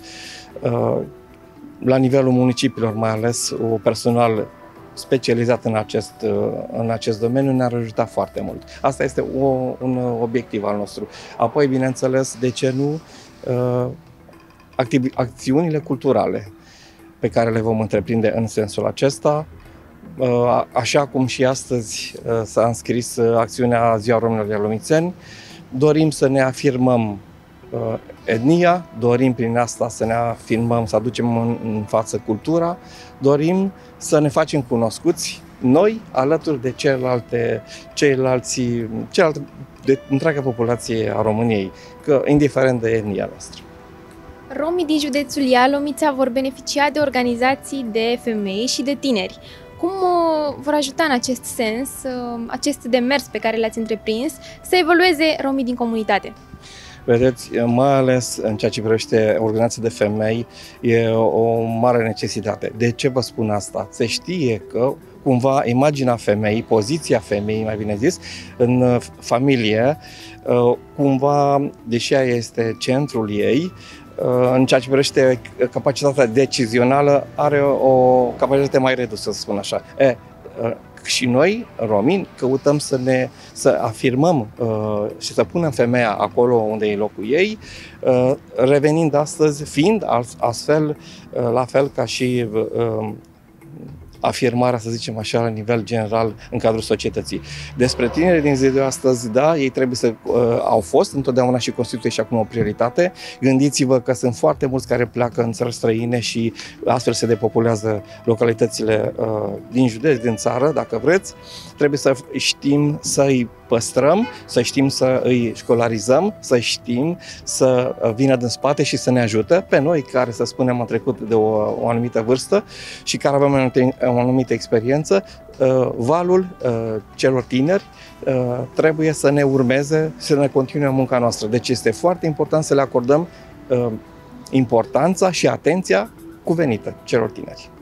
la nivelul municipiilor, mai ales o personal specializat în acest domeniu ne-ar ajuta foarte mult. Asta este un obiectiv al nostru. Apoi, bineînțeles, de ce nu, acțiunile culturale pe care le vom întreprinde în sensul acesta. Așa cum și astăzi s-a înscris acțiunea Ziua Romilor Ialomițeni, dorim să ne afirmăm etnia, dorim prin asta să ne afirmăm, să aducem în față cultura, dorim să ne facem cunoscuți noi alături de ceilalți de întreaga populație a României, că indiferent de etnia noastră. Romii din județul Ialomița vor beneficia de organizații de femei și de tineri. Cum vor ajuta în acest sens, acest demers pe care l-ați întreprins, să evolueze romii din comunitate? Vedeți, mai ales în ceea ce privește organizația de femei, e o mare necesitate. De ce vă spun asta? Se știe că cumva imaginea femeii, poziția femeii, mai bine zis, în familie, cumva, deși ea este centrul ei, în ceea ce privește capacitatea decizională, are o capacitate mai redusă, să spun așa. Și noi, romini, căutăm să afirmăm și să punem femeia acolo unde e locul ei, revenind astăzi, fiind astfel, la fel ca și afirmarea, să zicem așa, la nivel general în cadrul societății. Despre tinerii din ziua de astăzi, da, ei trebuie să au fost întotdeauna și constituie și acum o prioritate. Gândiți-vă că sunt foarte mulți care pleacă în țări străine și astfel se depopulează localitățile din județ, din țară, dacă vreți. Trebuie să știm să-i păstrăm, să știm să îi școlarizăm, să știm să vină din spate și să ne ajute pe noi care, să spunem, am trecut de o anumită vârstă și care avem o anumită experiență. Valul celor tineri trebuie să ne urmeze, să ne continue munca noastră. Deci este foarte important să le acordăm importanța și atenția cuvenită celor tineri.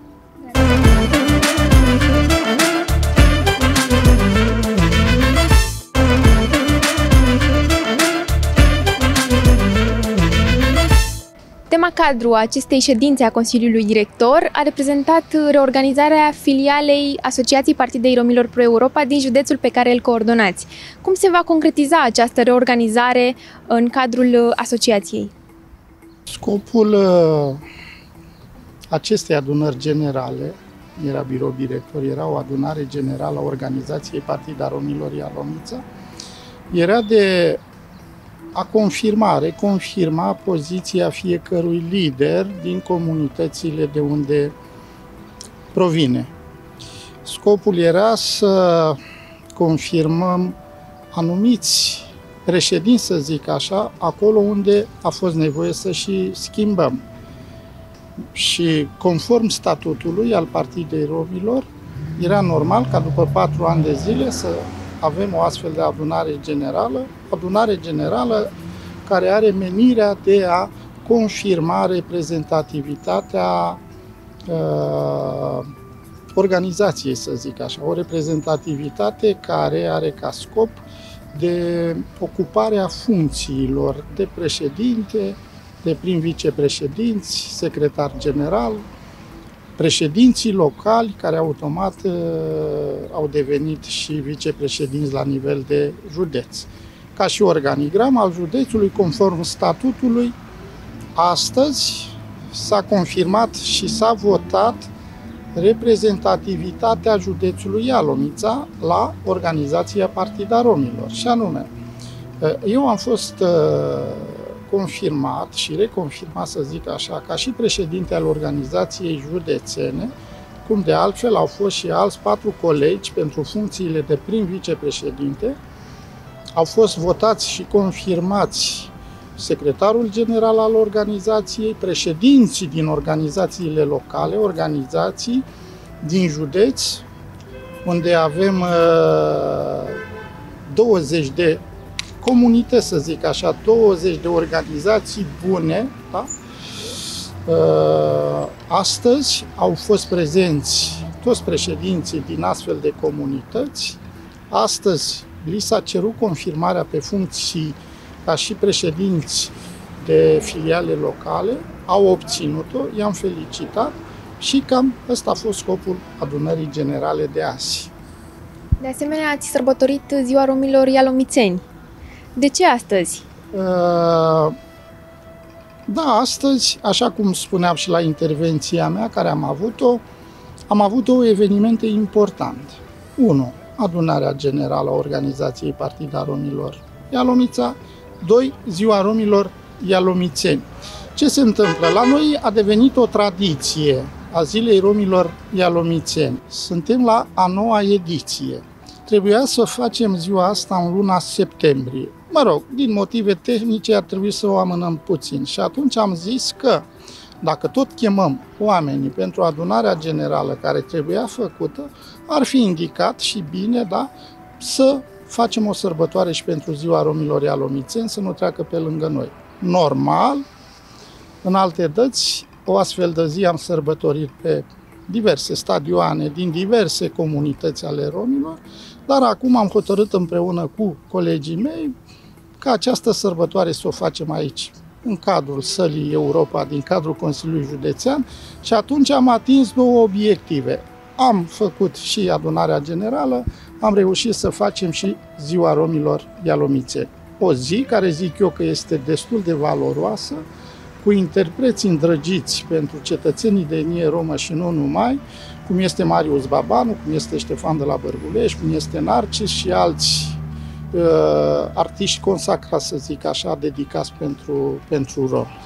Tema cadru a acestei ședințe a Consiliului Director a reprezentat reorganizarea filialei Asociației Partidei Romilor Pro Europa din județul pe care îl coordonați. Cum se va concretiza această reorganizare în cadrul asociației? Scopul acestei adunări generale, era birou director, era o adunare generală a Organizației Partida Romilor Ialomița, era de a reconfirma poziția fiecărui lider din comunitățile de unde provine. Scopul era să confirmăm anumiți președinți, să zic așa, acolo unde a fost nevoie să și schimbăm. Și conform statutului al Partidei Romilor, era normal ca după 4 ani de zile să avem o astfel de adunare generală care are menirea de a confirma reprezentativitatea organizației, să zic așa, o reprezentativitate care are ca scop de ocuparea funcțiilor de președinte, de prim vicepreședinți, secretar general, președinții locali care automat au devenit și vicepreședinți la nivel de județ. Ca și organigram al județului, conform statutului, astăzi s-a confirmat și s-a votat reprezentativitatea județului Ialomița la organizația Partida Romilor. Și anume, eu am fost confirmat și reconfirmat, să zic așa, ca și președinte al organizației județene, cum de altfel au fost și alți 4 colegi pentru funcțiile de prim vicepreședinte. Au fost votați și confirmați secretarul general al organizației, președinții din organizațiile locale, organizații din județ, unde avem 20 de comunități, să zic așa, 20 de organizații bune. Da? Astăzi au fost prezenți toți președinții din astfel de comunități. Astăzi li s-a cerut confirmarea pe funcții ca și președinți de filiale locale, au obținut-o, i-am felicitat și cam ăsta a fost scopul adunării generale de azi. De asemenea, ați sărbătorit Ziua Romilor Ialomițeni. De ce astăzi? Da, astăzi, așa cum spuneam și la intervenția mea care am avut 2 evenimente importante. 1. Adunarea generală a organizației Partida Romilor Ialomița. 2. Ziua Romilor Ialomițeni. Ce se întâmplă? La noi a devenit o tradiție a Zilei Romilor Ialomițeni. Suntem la a 9-a ediție. Trebuia să facem ziua asta în luna septembrie. Mă rog, din motive tehnice ar trebui să o amânăm puțin. Și atunci am zis că dacă tot chemăm oamenii pentru adunarea generală care trebuia făcută, ar fi indicat și bine, da, să facem o sărbătoare și pentru Ziua Romilor Ialomițeni, să nu treacă pe lângă noi. Normal, în alte dăți, o astfel de zi am sărbătorit pe diverse stadioane din diverse comunități ale romilor, dar acum am hotărât împreună cu colegii mei ca această sărbătoare să o facem aici, în cadrul sălii Europa, din cadrul Consiliului Județean, și atunci am atins 2 obiective. Am făcut și adunarea generală, am reușit să facem și Ziua Romilor Ialomițeni. O zi care zic eu că este destul de valoroasă, cu interpreți îndrăgiți pentru cetățenii de etnie romă și nu numai, cum este Marius Babanu, cum este Ștefan de la Bărbulești, cum este Narcis și alți artiști consacrați, să zic așa, dedicați pentru romi.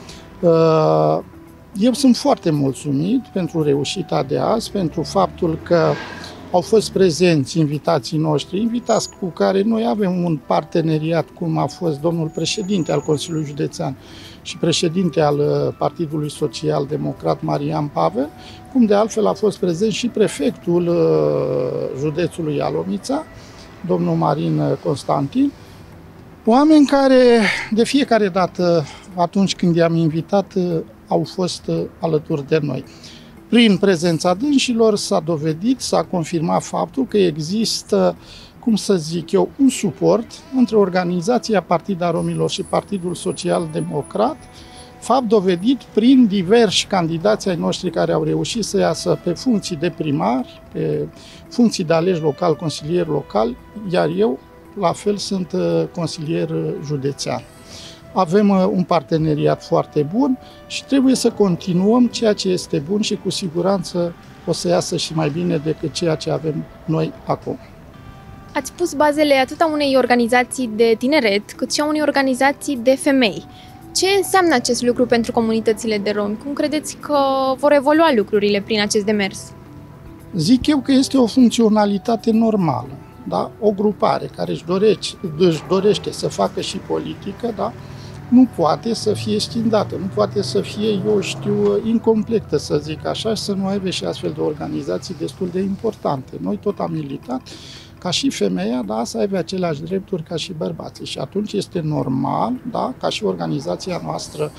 Eu sunt foarte mulțumit pentru reușita de azi, pentru faptul că au fost prezenți invitații noștri, invitați cu care noi avem un parteneriat, cum a fost domnul președinte al Consiliului Județean și președinte al Partidului Social Democrat Marian Pavel, cum de altfel a fost prezent și prefectul județului Ialomița, domnul Marin Constantin, oameni care de fiecare dată, atunci când i-am invitat, au fost alături de noi. Prin prezența dânșilor s-a dovedit, s-a confirmat faptul că există, cum să zic eu, un suport între organizația Partida Romilor și Partidul Social Democrat, fapt dovedit prin diversi candidați ai noștri care au reușit să iasă pe funcții de primari, pe funcții de aleși local, consilier local, iar eu, la fel, sunt consilier județean. Avem un parteneriat foarte bun și trebuie să continuăm ceea ce este bun și cu siguranță o să iasă și mai bine decât ceea ce avem noi acum. Ați pus bazele atât a unei organizații de tineret, cât și a unei organizații de femei. Ce înseamnă acest lucru pentru comunitățile de romi? Cum credeți că vor evolua lucrurile prin acest demers? Zic eu că este o funcționalitate normală. Da? O grupare care își dorește să facă și politică, da? Nu poate să fie scindată, nu poate să fie, eu știu, incompletă, să zic așa, și să nu aibă și astfel de organizații destul de importante. Noi tot am militat ca și femeia, da, să aibă aceleași drepturi ca și bărbații. Și atunci este normal, da, ca și organizația noastră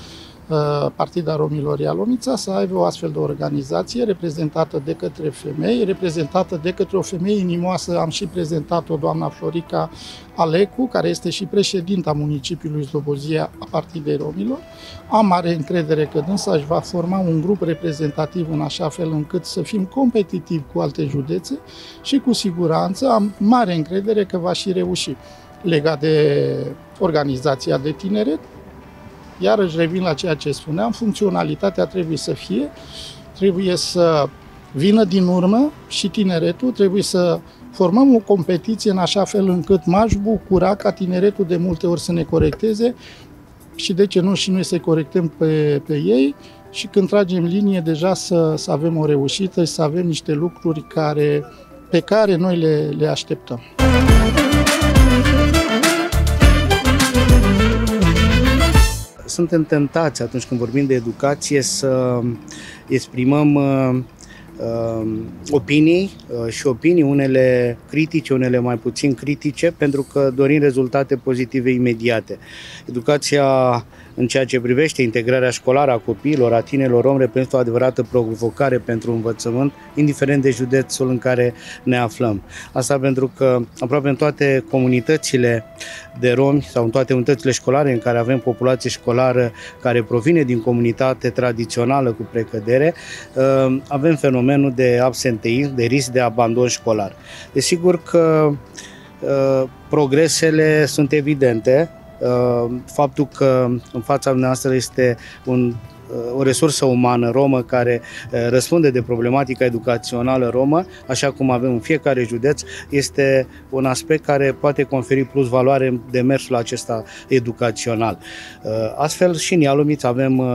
Partida Romilor Ialomița să aibă o astfel de organizație reprezentată de către femei, reprezentată de către o femeie inimoasă. Am și prezentat-o, doamna Florica Alecu, care este și președinta municipiului Slobozia a Partidei Romilor. Am mare încredere că dânsa își va forma un grup reprezentativ în așa fel încât să fim competitivi cu alte județe și cu siguranță am mare încredere că va și reuși. Legat de organizația de tineret, iarăși revin la ceea ce spuneam, funcționalitatea trebuie să vină din urmă și tineretul trebuie să formăm o competiție în așa fel încât m-aș bucura ca tineretul de multe ori să ne corecteze și de ce nu și noi să corectăm pe ei și când tragem linie deja să avem o reușită și să avem niște lucruri pe care noi le așteptăm. Suntem tentați atunci când vorbim de educație să exprimăm opinii și opinii, unele critice, unele mai puțin critice, pentru că dorim rezultate pozitive imediate. Educația în ceea ce privește integrarea școlară a copiilor, a tinerilor rom, reprezintă o adevărată provocare pentru învățământ, indiferent de județul în care ne aflăm. Asta pentru că aproape în toate comunitățile de romi sau în toate unitățile școlare în care avem populație școlară care provine din comunitate tradițională cu precădere, avem fenomenul de absenteism, de risc de abandon școlar. Desigur că progresele sunt evidente. Faptul că în fața noastră este o resursă umană romă care răspunde de problematica educațională romă, așa cum avem în fiecare județ, este un aspect care poate conferi plus valoare în demersul acesta educațional. Astfel și în Ialomița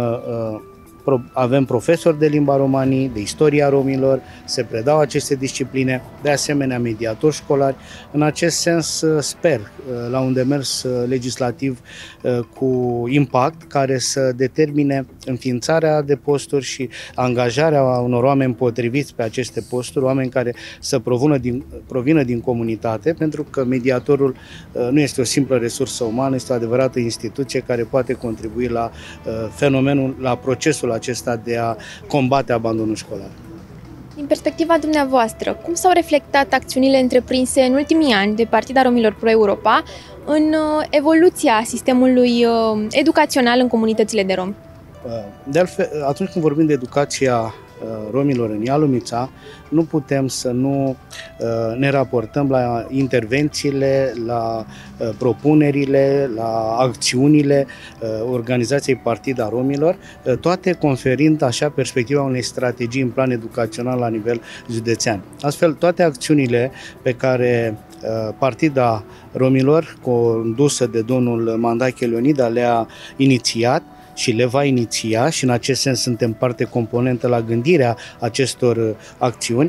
avem profesori de limba romanii, de istoria romilor, se predau aceste discipline, de asemenea mediatori școlari. În acest sens sper la un demers legislativ cu impact care să determine înființarea de posturi și angajarea unor oameni potriviți pe aceste posturi, oameni care să provină din comunitate, pentru că mediatorul nu este o simplă resursă umană, este o adevărată instituție care poate contribui la fenomenul, la procesul acesta de a combate abandonul școlar. Din perspectiva dumneavoastră, cum s-au reflectat acțiunile întreprinse în ultimii ani de Partida Romilor Pro-Europa în evoluția sistemului educațional în comunitățile de romi? De altfel, atunci când vorbim de educația romilor în Ialomița, nu putem să nu ne raportăm la intervențiile, la propunerile, la acțiunile organizației Partida Romilor, toate conferind așa perspectiva unei strategii în plan educațional la nivel județean. Astfel, toate acțiunile pe care Partida Romilor, condusă de domnul Mandache Leonida, le-a inițiat și le va iniția și în acest sens suntem parte componentă la gândirea acestor acțiuni,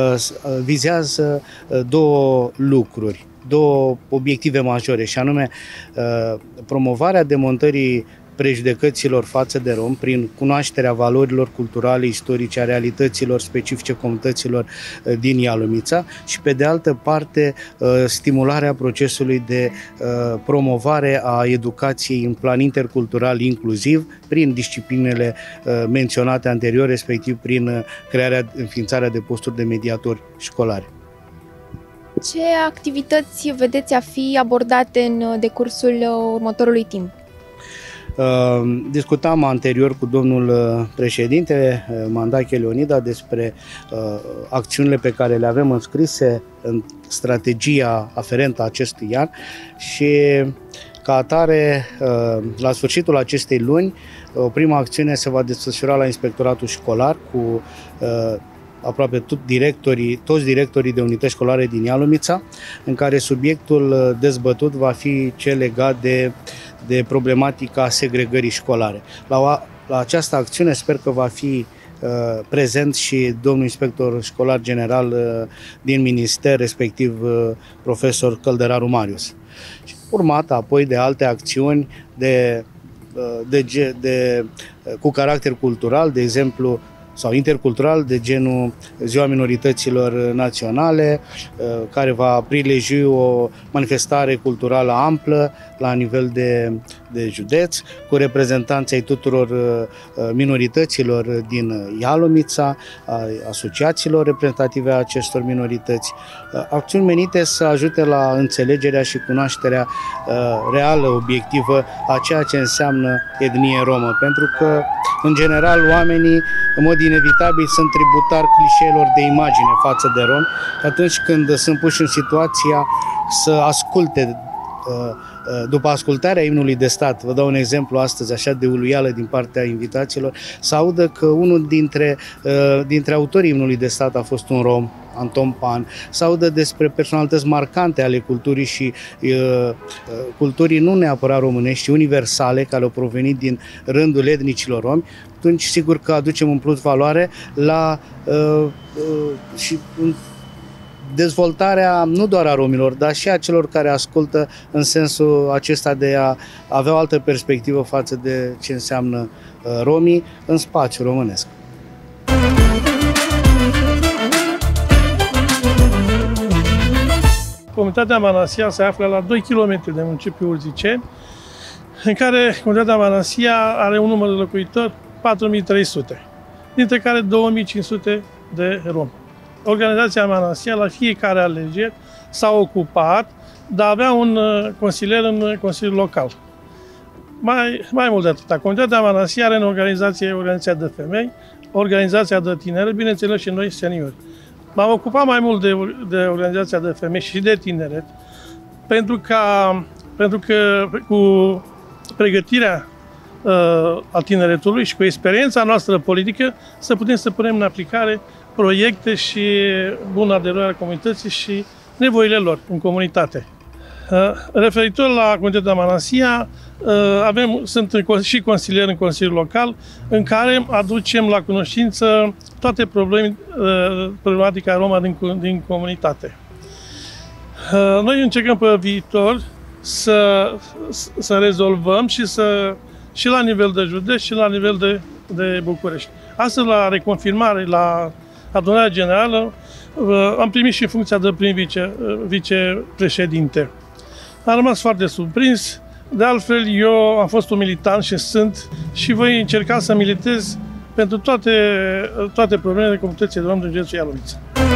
vizează două lucruri, două obiective majore și anume promovarea demontării prejudecăților față de rom prin cunoașterea valorilor culturale, istorice, a realităților specifice comunităților din Ialomița și pe de altă parte stimularea procesului de promovare a educației în plan intercultural inclusiv prin disciplinele menționate anterior, respectiv prin înființarea de posturi de mediatori școlari. Ce activități vedeți a fi abordate în decursul următorului timp? Discutam anterior cu domnul președinte Mandache Leonida despre acțiunile pe care le avem înscrise în strategia aferentă acestui an și ca atare, la sfârșitul acestei luni, o prima acțiune se va desfășura la Inspectoratul Școlar cu aproape toți directorii de unități școlare din Ialomița, în care subiectul dezbătut va fi cel legat de problematica segregării școlare. La această acțiune sper că va fi prezent și domnul inspector școlar general din minister, respectiv profesor Căldăraru Marius. Urmat apoi de alte acțiuni cu caracter cultural, de exemplu, sau intercultural, de genul Ziua Minorităților Naționale, care va prilejui o manifestare culturală amplă la nivel de de județ, cu reprezentanții ai tuturor minorităților din Ialomița, asociațiilor reprezentative a acestor minorități. Acțiuni menite să ajute la înțelegerea și cunoașterea reală, obiectivă a ceea ce înseamnă etnie romă, pentru că, în general, oamenii, în mod inevitabil, sunt tributari clișeelor de imagine față de romi, atunci când sunt puși în situația să asculte, după ascultarea imnului de stat, vă dau un exemplu astăzi așa de uluială din partea invitaților, să audă că unul dintre autorii imnului de stat a fost un rom, Anton Pan, să audă despre personalități marcante ale culturii și culturii nu neapărat românești, universale, care au provenit din rândul etnicilor romi, atunci sigur că aducem un plus valoare la și dezvoltarea nu doar a romilor, dar și a celor care ascultă în sensul acesta de a avea o altă perspectivă față de ce înseamnă romii în spațiul românesc. Comunitatea Manasia se află la 2 km de municipiul Ziceni, în care comunitatea Manasia are un număr de locuitori 4300, dintre care 2500 de romi. Organizația Manasia, la fiecare alegeri, s-a ocupat de a avea un consilier în Consiliul Local. Mai mult de atât, comunitatea Manasia are în organizația de femei, organizația de tineri, bineînțeles și noi seniori. M-am ocupat mai mult de organizația de femei și de tineret, pentru că cu pregătirea a tineretului și cu experiența noastră politică să putem să punem în aplicare proiecte și bună aderare a comunității și nevoile lor în comunitate. Referitor la comunitatea Manasia, sunt și consilier în Consiliul Local, în care aducem la cunoștință toate problematica romă din comunitate. Noi încercăm pe viitor să rezolvăm și la nivel de județ și la nivel de București. Astăzi, la reconfirmare, la adunarea generală, am primit și funcția de prim vicepreședinte. Am rămas foarte surprins. De altfel, eu am fost un militant și sunt și voi încerca să militez pentru toate problemele comunității de rom din județul Ialomița.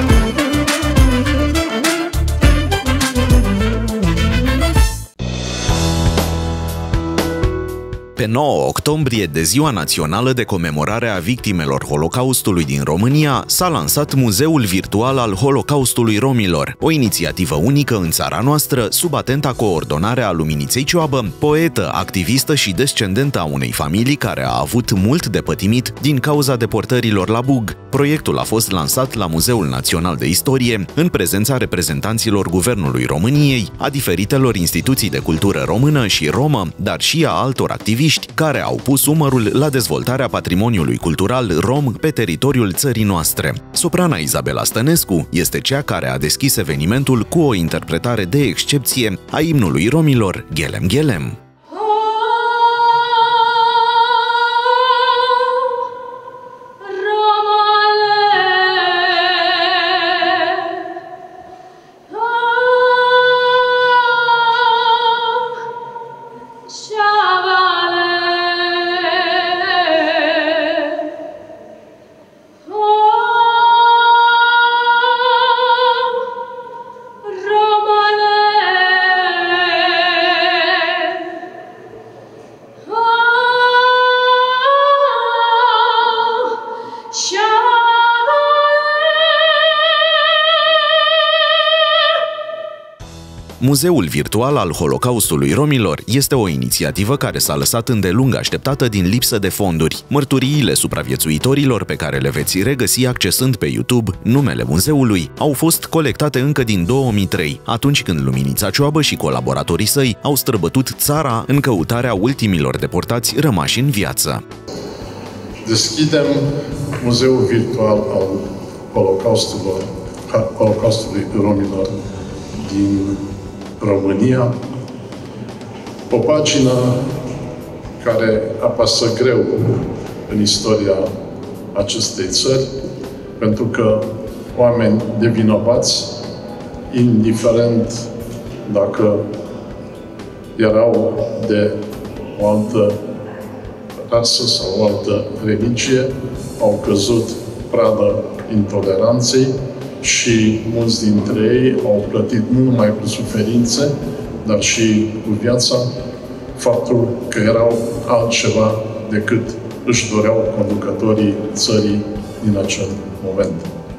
Pe 9 octombrie, de Ziua Națională de Comemorare a Victimelor Holocaustului din România, s-a lansat Muzeul Virtual al Holocaustului Romilor, o inițiativă unică în țara noastră, sub atenta coordonare a Luminiței Cioabă, poetă, activistă și descendentă a unei familii care a avut mult de pătimit din cauza deportărilor la Bug. Proiectul a fost lansat la Muzeul Național de Istorie, în prezența reprezentanților Guvernului României, a diferitelor instituții de cultură română și romă, dar și a altor activiști care au pus umărul la dezvoltarea patrimoniului cultural rom pe teritoriul țării noastre. Soprana Izabela Stănescu este cea care a deschis evenimentul cu o interpretare de excepție a imnului romilor, Ghelem Ghelem. Muzeul Virtual al Holocaustului Romilor este o inițiativă care s-a lăsat îndelung așteptată din lipsă de fonduri. Mărturiile supraviețuitorilor, pe care le veți regăsi accesând pe YouTube numele muzeului, au fost colectate încă din 2003, atunci când Luminița Cioabă și colaboratorii săi au străbătut țara în căutarea ultimilor deportați rămași în viață. Deschidem Muzeul Virtual al Holocaustului Romilor din România, o pagină care apasă greu în istoria acestei țări, pentru că oameni nevinovați, indiferent dacă erau de o altă rasă sau o altă religie, au căzut pradă intoleranței și mulți dintre ei au plătit nu numai cu suferințe, dar și cu viața, faptul că erau altceva decât își doreau conducătorii țării din acel moment.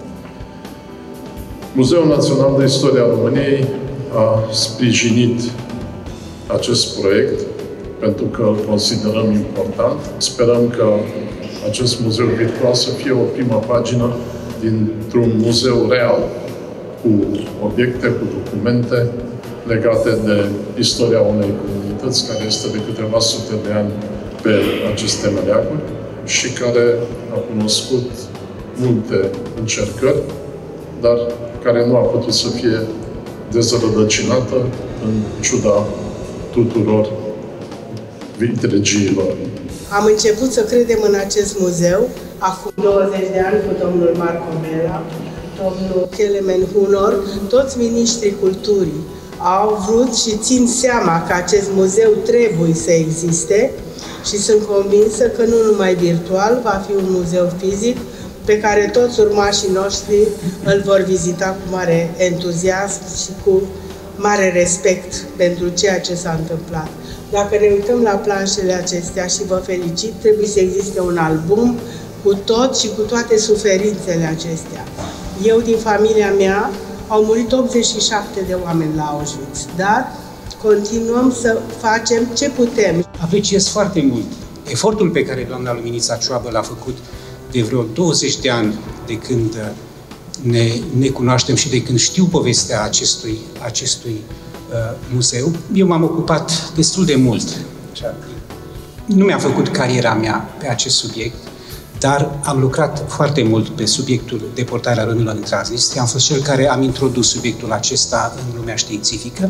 Muzeul Național de Istoria României a sprijinit acest proiect pentru că îl considerăm important. Sperăm că acest muzeu virtual să fie o primă pagină dintr-un muzeu real, cu obiecte, cu documente legate de istoria unei comunități care este de câteva sute de ani pe aceste meleaguri și care a cunoscut multe încercări, dar care nu a putut să fie dezrădăcinată în ciuda tuturor vitregiilor. Am început să credem în acest muzeu acum 20 de ani cu domnul Marco Mela, domnul Kelemen Hunor, toți miniștrii culturii au vrut și țin seama că acest muzeu trebuie să existe și sunt convinsă că nu numai virtual, va fi un muzeu fizic pe care toți urmașii noștri îl vor vizita cu mare entuziasm și cu mare respect pentru ceea ce s-a întâmplat. Dacă ne uităm la planșele acestea și vă felicit, trebuie să existe un album cu tot și cu toate suferințele acestea. Eu, din familia mea, au murit 87 de oameni la Auschwitz, dar continuăm să facem ce putem. Apreciez foarte mult efortul pe care doamna Luminița Cioabă l-a făcut de vreo 20 de ani de când ne cunoaștem și de când știu povestea acestui muzeu. Eu m-am ocupat destul de mult. Nu mi-am făcut cariera mea pe acest subiect, dar am lucrat foarte mult pe subiectul deportarea romilor în Transnistria. Am fost cel care am introdus subiectul acesta în lumea științifică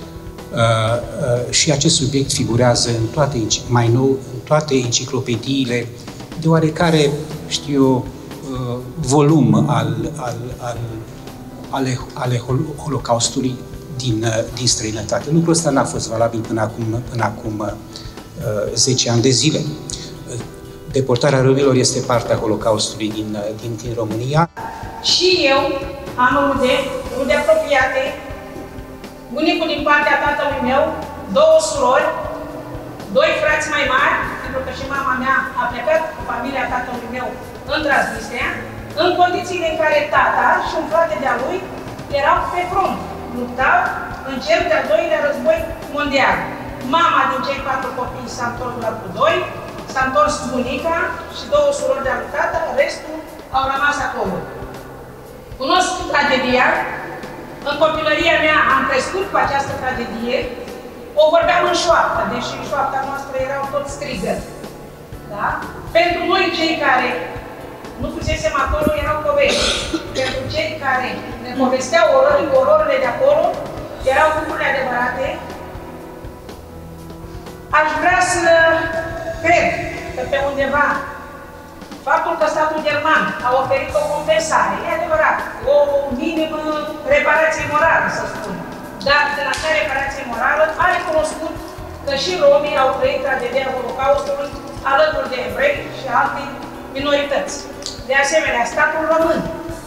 și acest subiect figurează mai nou în toate enciclopediile de oarecare, știu, volum ale Holocaustului din străinătate. Lucrul ăsta n-a fost valabil până acum 10 ani de zile. Deportarea romilor este partea Holocaustului din România. Și eu am rude apropiate, bunicul din partea tatălui meu, 2 surori, 2 frați mai mari, pentru că și mama mea a plecat cu familia tatălui meu în Transnistria, în condițiile în care tata și un frate de-a lui erau pe front, luptau în cel de-al doilea război mondial. Mama din cei 4 copii s-a întors la cu 2, s-a întors bunica și 2 surori de-a lui tata, restul au rămas acolo. Cunosc tragedia, în copilăria mea am crescut cu această tragedie, o vorbeam în șoaptă, deși în șoapta noastră erau tot strigări. Da? Pentru noi, cei care nu fusesem acolo, erau povești. Pentru cei care ne povesteau ororile de acolo, erau lucruri adevărate. Aș vrea să cred că pe undeva faptul că statul german a oferit o compensare, e adevărat, o minimă reparație morală, să spun. Dar de la acea reparație morală a recunoscut că și romii au trăit tragedia Holocaustului alături de evrei și alte minorități. De asemenea, statul român,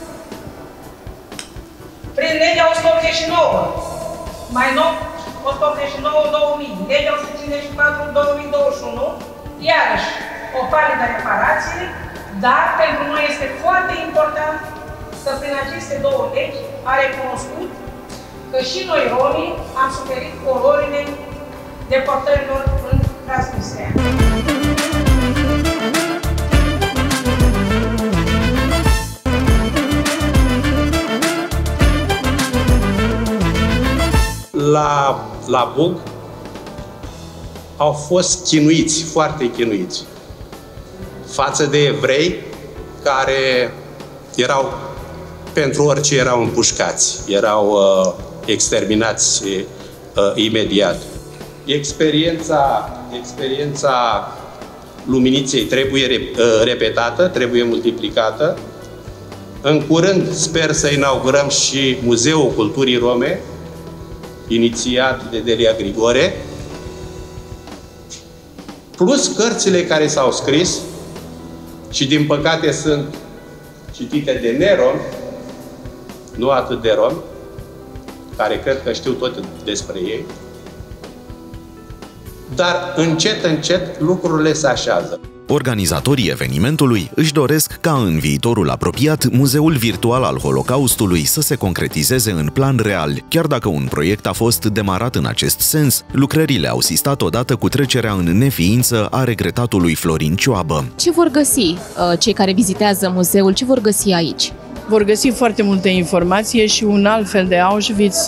prin legea 189, mai nou 189-2000, legea 154-2021, iarăși o palidă reparație, dar pentru noi este foarte important că prin aceste 2 legi a recunoscut că și noi, romii, am suferit ororile deportărilor în Transnistria. La Bug au fost chinuiți, foarte chinuiți, față de evrei care erau, pentru orice erau împușcați, erau exterminați imediat. Experiența Luminiței trebuie repetată, trebuie multiplicată. În curând sper să inaugurăm și Muzeul Culturii Rome, inițiat de Delia Grigore. plus cărțile care s-au scris și din păcate sunt citite de neromi, nu atât de romi, care cred că știu tot despre ei, dar încet, încet lucrurile se așează. Organizatorii evenimentului își doresc ca în viitorul apropiat Muzeul Virtual al Holocaustului să se concretizeze în plan real. Chiar dacă un proiect a fost demarat în acest sens, lucrările au sistat odată cu trecerea în neființă a regretatului Florin Cioabă. Ce vor găsi cei care vizitează muzeul? Ce vor găsi aici? Vor găsi foarte multe informație și un alt fel de Auschwitz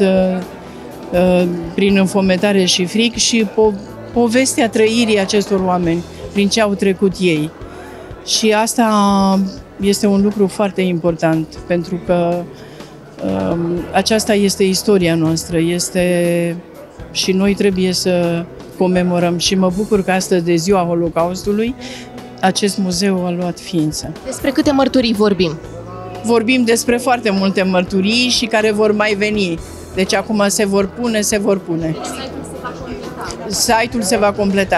prin înfometare și fric și povestea trăirii acestor oameni, prin ce au trecut ei. Și asta este un lucru foarte important, pentru că aceasta este istoria noastră, și noi trebuie să comemorăm. Și mă bucur că astăzi, de ziua Holocaustului, acest muzeu a luat ființă. Despre câte mărturii vorbim? Vorbim despre foarte multe mărturii și care vor mai veni. Deci acum se vor pune. Site-ul se va completa.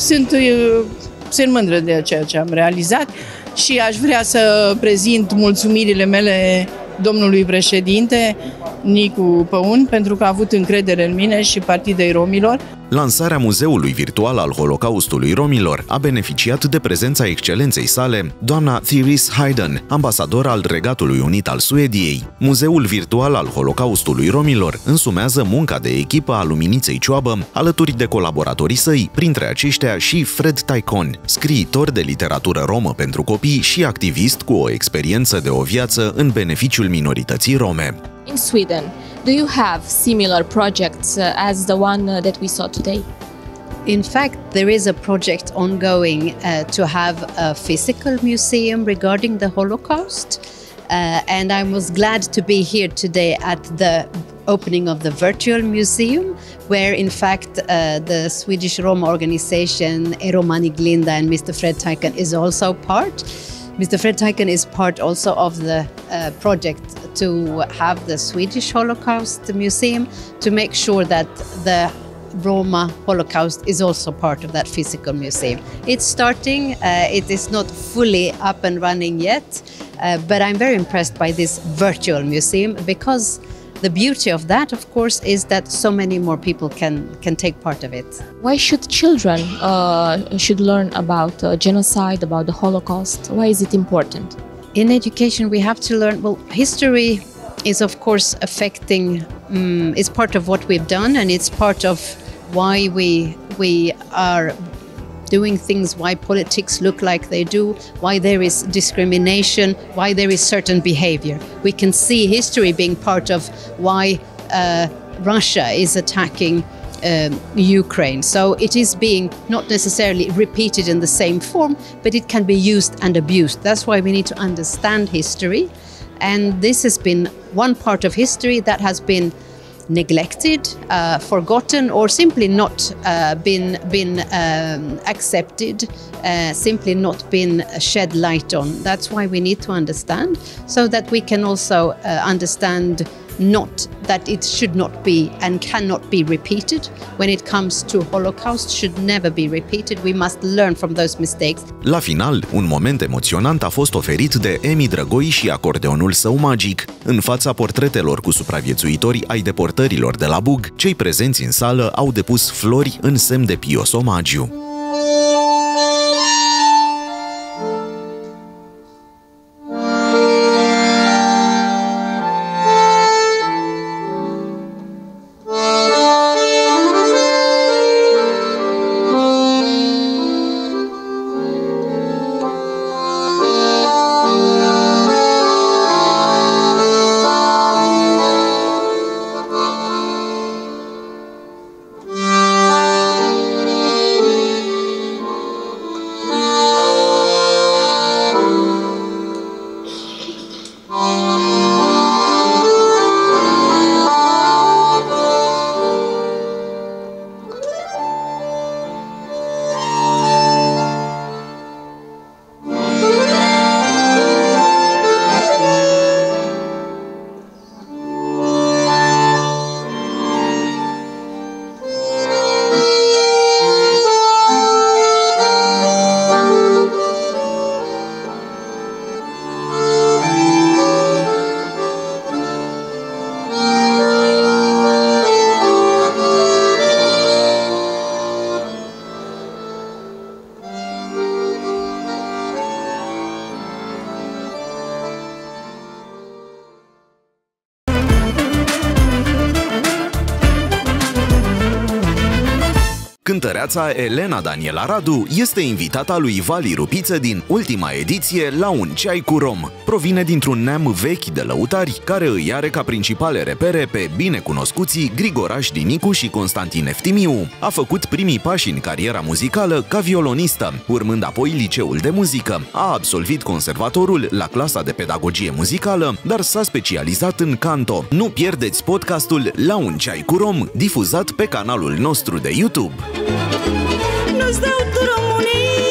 Sunt mândră de ceea ce am realizat și aș vrea să prezint mulțumirile mele domnului președinte Nicu Păun, pentru că a avut încredere în mine și Partidei Romilor. Lansarea Muzeului Virtual al Holocaustului Romilor a beneficiat de prezența excelenței sale, doamna Therese Hayden, ambasador al Regatului Unit al Suediei. Muzeul Virtual al Holocaustului Romilor însumează munca de echipă a Luminiței Cioabă, alături de colaboratorii săi, printre aceștia și Fred Taicon, scriitor de literatură romă pentru copii și activist cu o experiență de o viață în beneficiul minorității rome. In Sweden, do you have similar projects as the one that we saw today? In fact, there is a project ongoing to have a physical museum regarding the Holocaust. And I was glad to be here today at the opening of the virtual museum, where in fact the Swedish Roma organization Eromani Glinda and Mr. Fred Taicon is also part. Mr. Fred Taicon is part also of the project to have the Swedish Holocaust Museum, to make sure that the Roma Holocaust is also part of that physical museum. It's starting, it is not fully up and running yet, but I'm very impressed by this virtual museum, because the beauty of that, of course, is that so many more people can take part of it. Why should children should learn about genocide, about the Holocaust? Why is it important? In education, we have to learn, well, history is of course affecting, it's part of what we've done, and it's part of why we are doing things, why politics look like they do, why there is discrimination, why there is certain behavior. We can see history being part of why Russia is attacking Ukraine. So it is being not necessarily repeated in the same form, but it can be used and abused. That's why we need to understand history. And this has been one part of history that has been neglected, forgotten, or simply not been accepted, simply not been shed light on. That's why we need to understand, so that we can also understand not that it should not be and cannot be repeated. When it comes to Holocaust, should never be repeated. We must learn from those mistakes. La final, un moment emoționant a fost oferit de Emi Drăgoi și acordeonul său magic. În fața portretelor cu supraviețuitori ai deportărilor de la Bug, cei prezenți în sală au depus flori în semn de pios omagiu. cântăreața Elena Daniela Radu este invitata lui Vali Rupiță din ultima ediție la Un ceai cu rom. Provine dintr-un neam vechi de lăutari, care îi are ca principale repere pe binecunoscuții Grigoraș Dinicu și Constantin Eftimiu. A făcut primii pași în cariera muzicală ca violonistă, urmând apoi liceul de muzică. A absolvit conservatorul la clasa de pedagogie muzicală, dar s-a specializat în canto. Nu pierdeți podcastul La Un ceai cu rom, difuzat pe canalul nostru de YouTube. Nu-ți dau tu, România!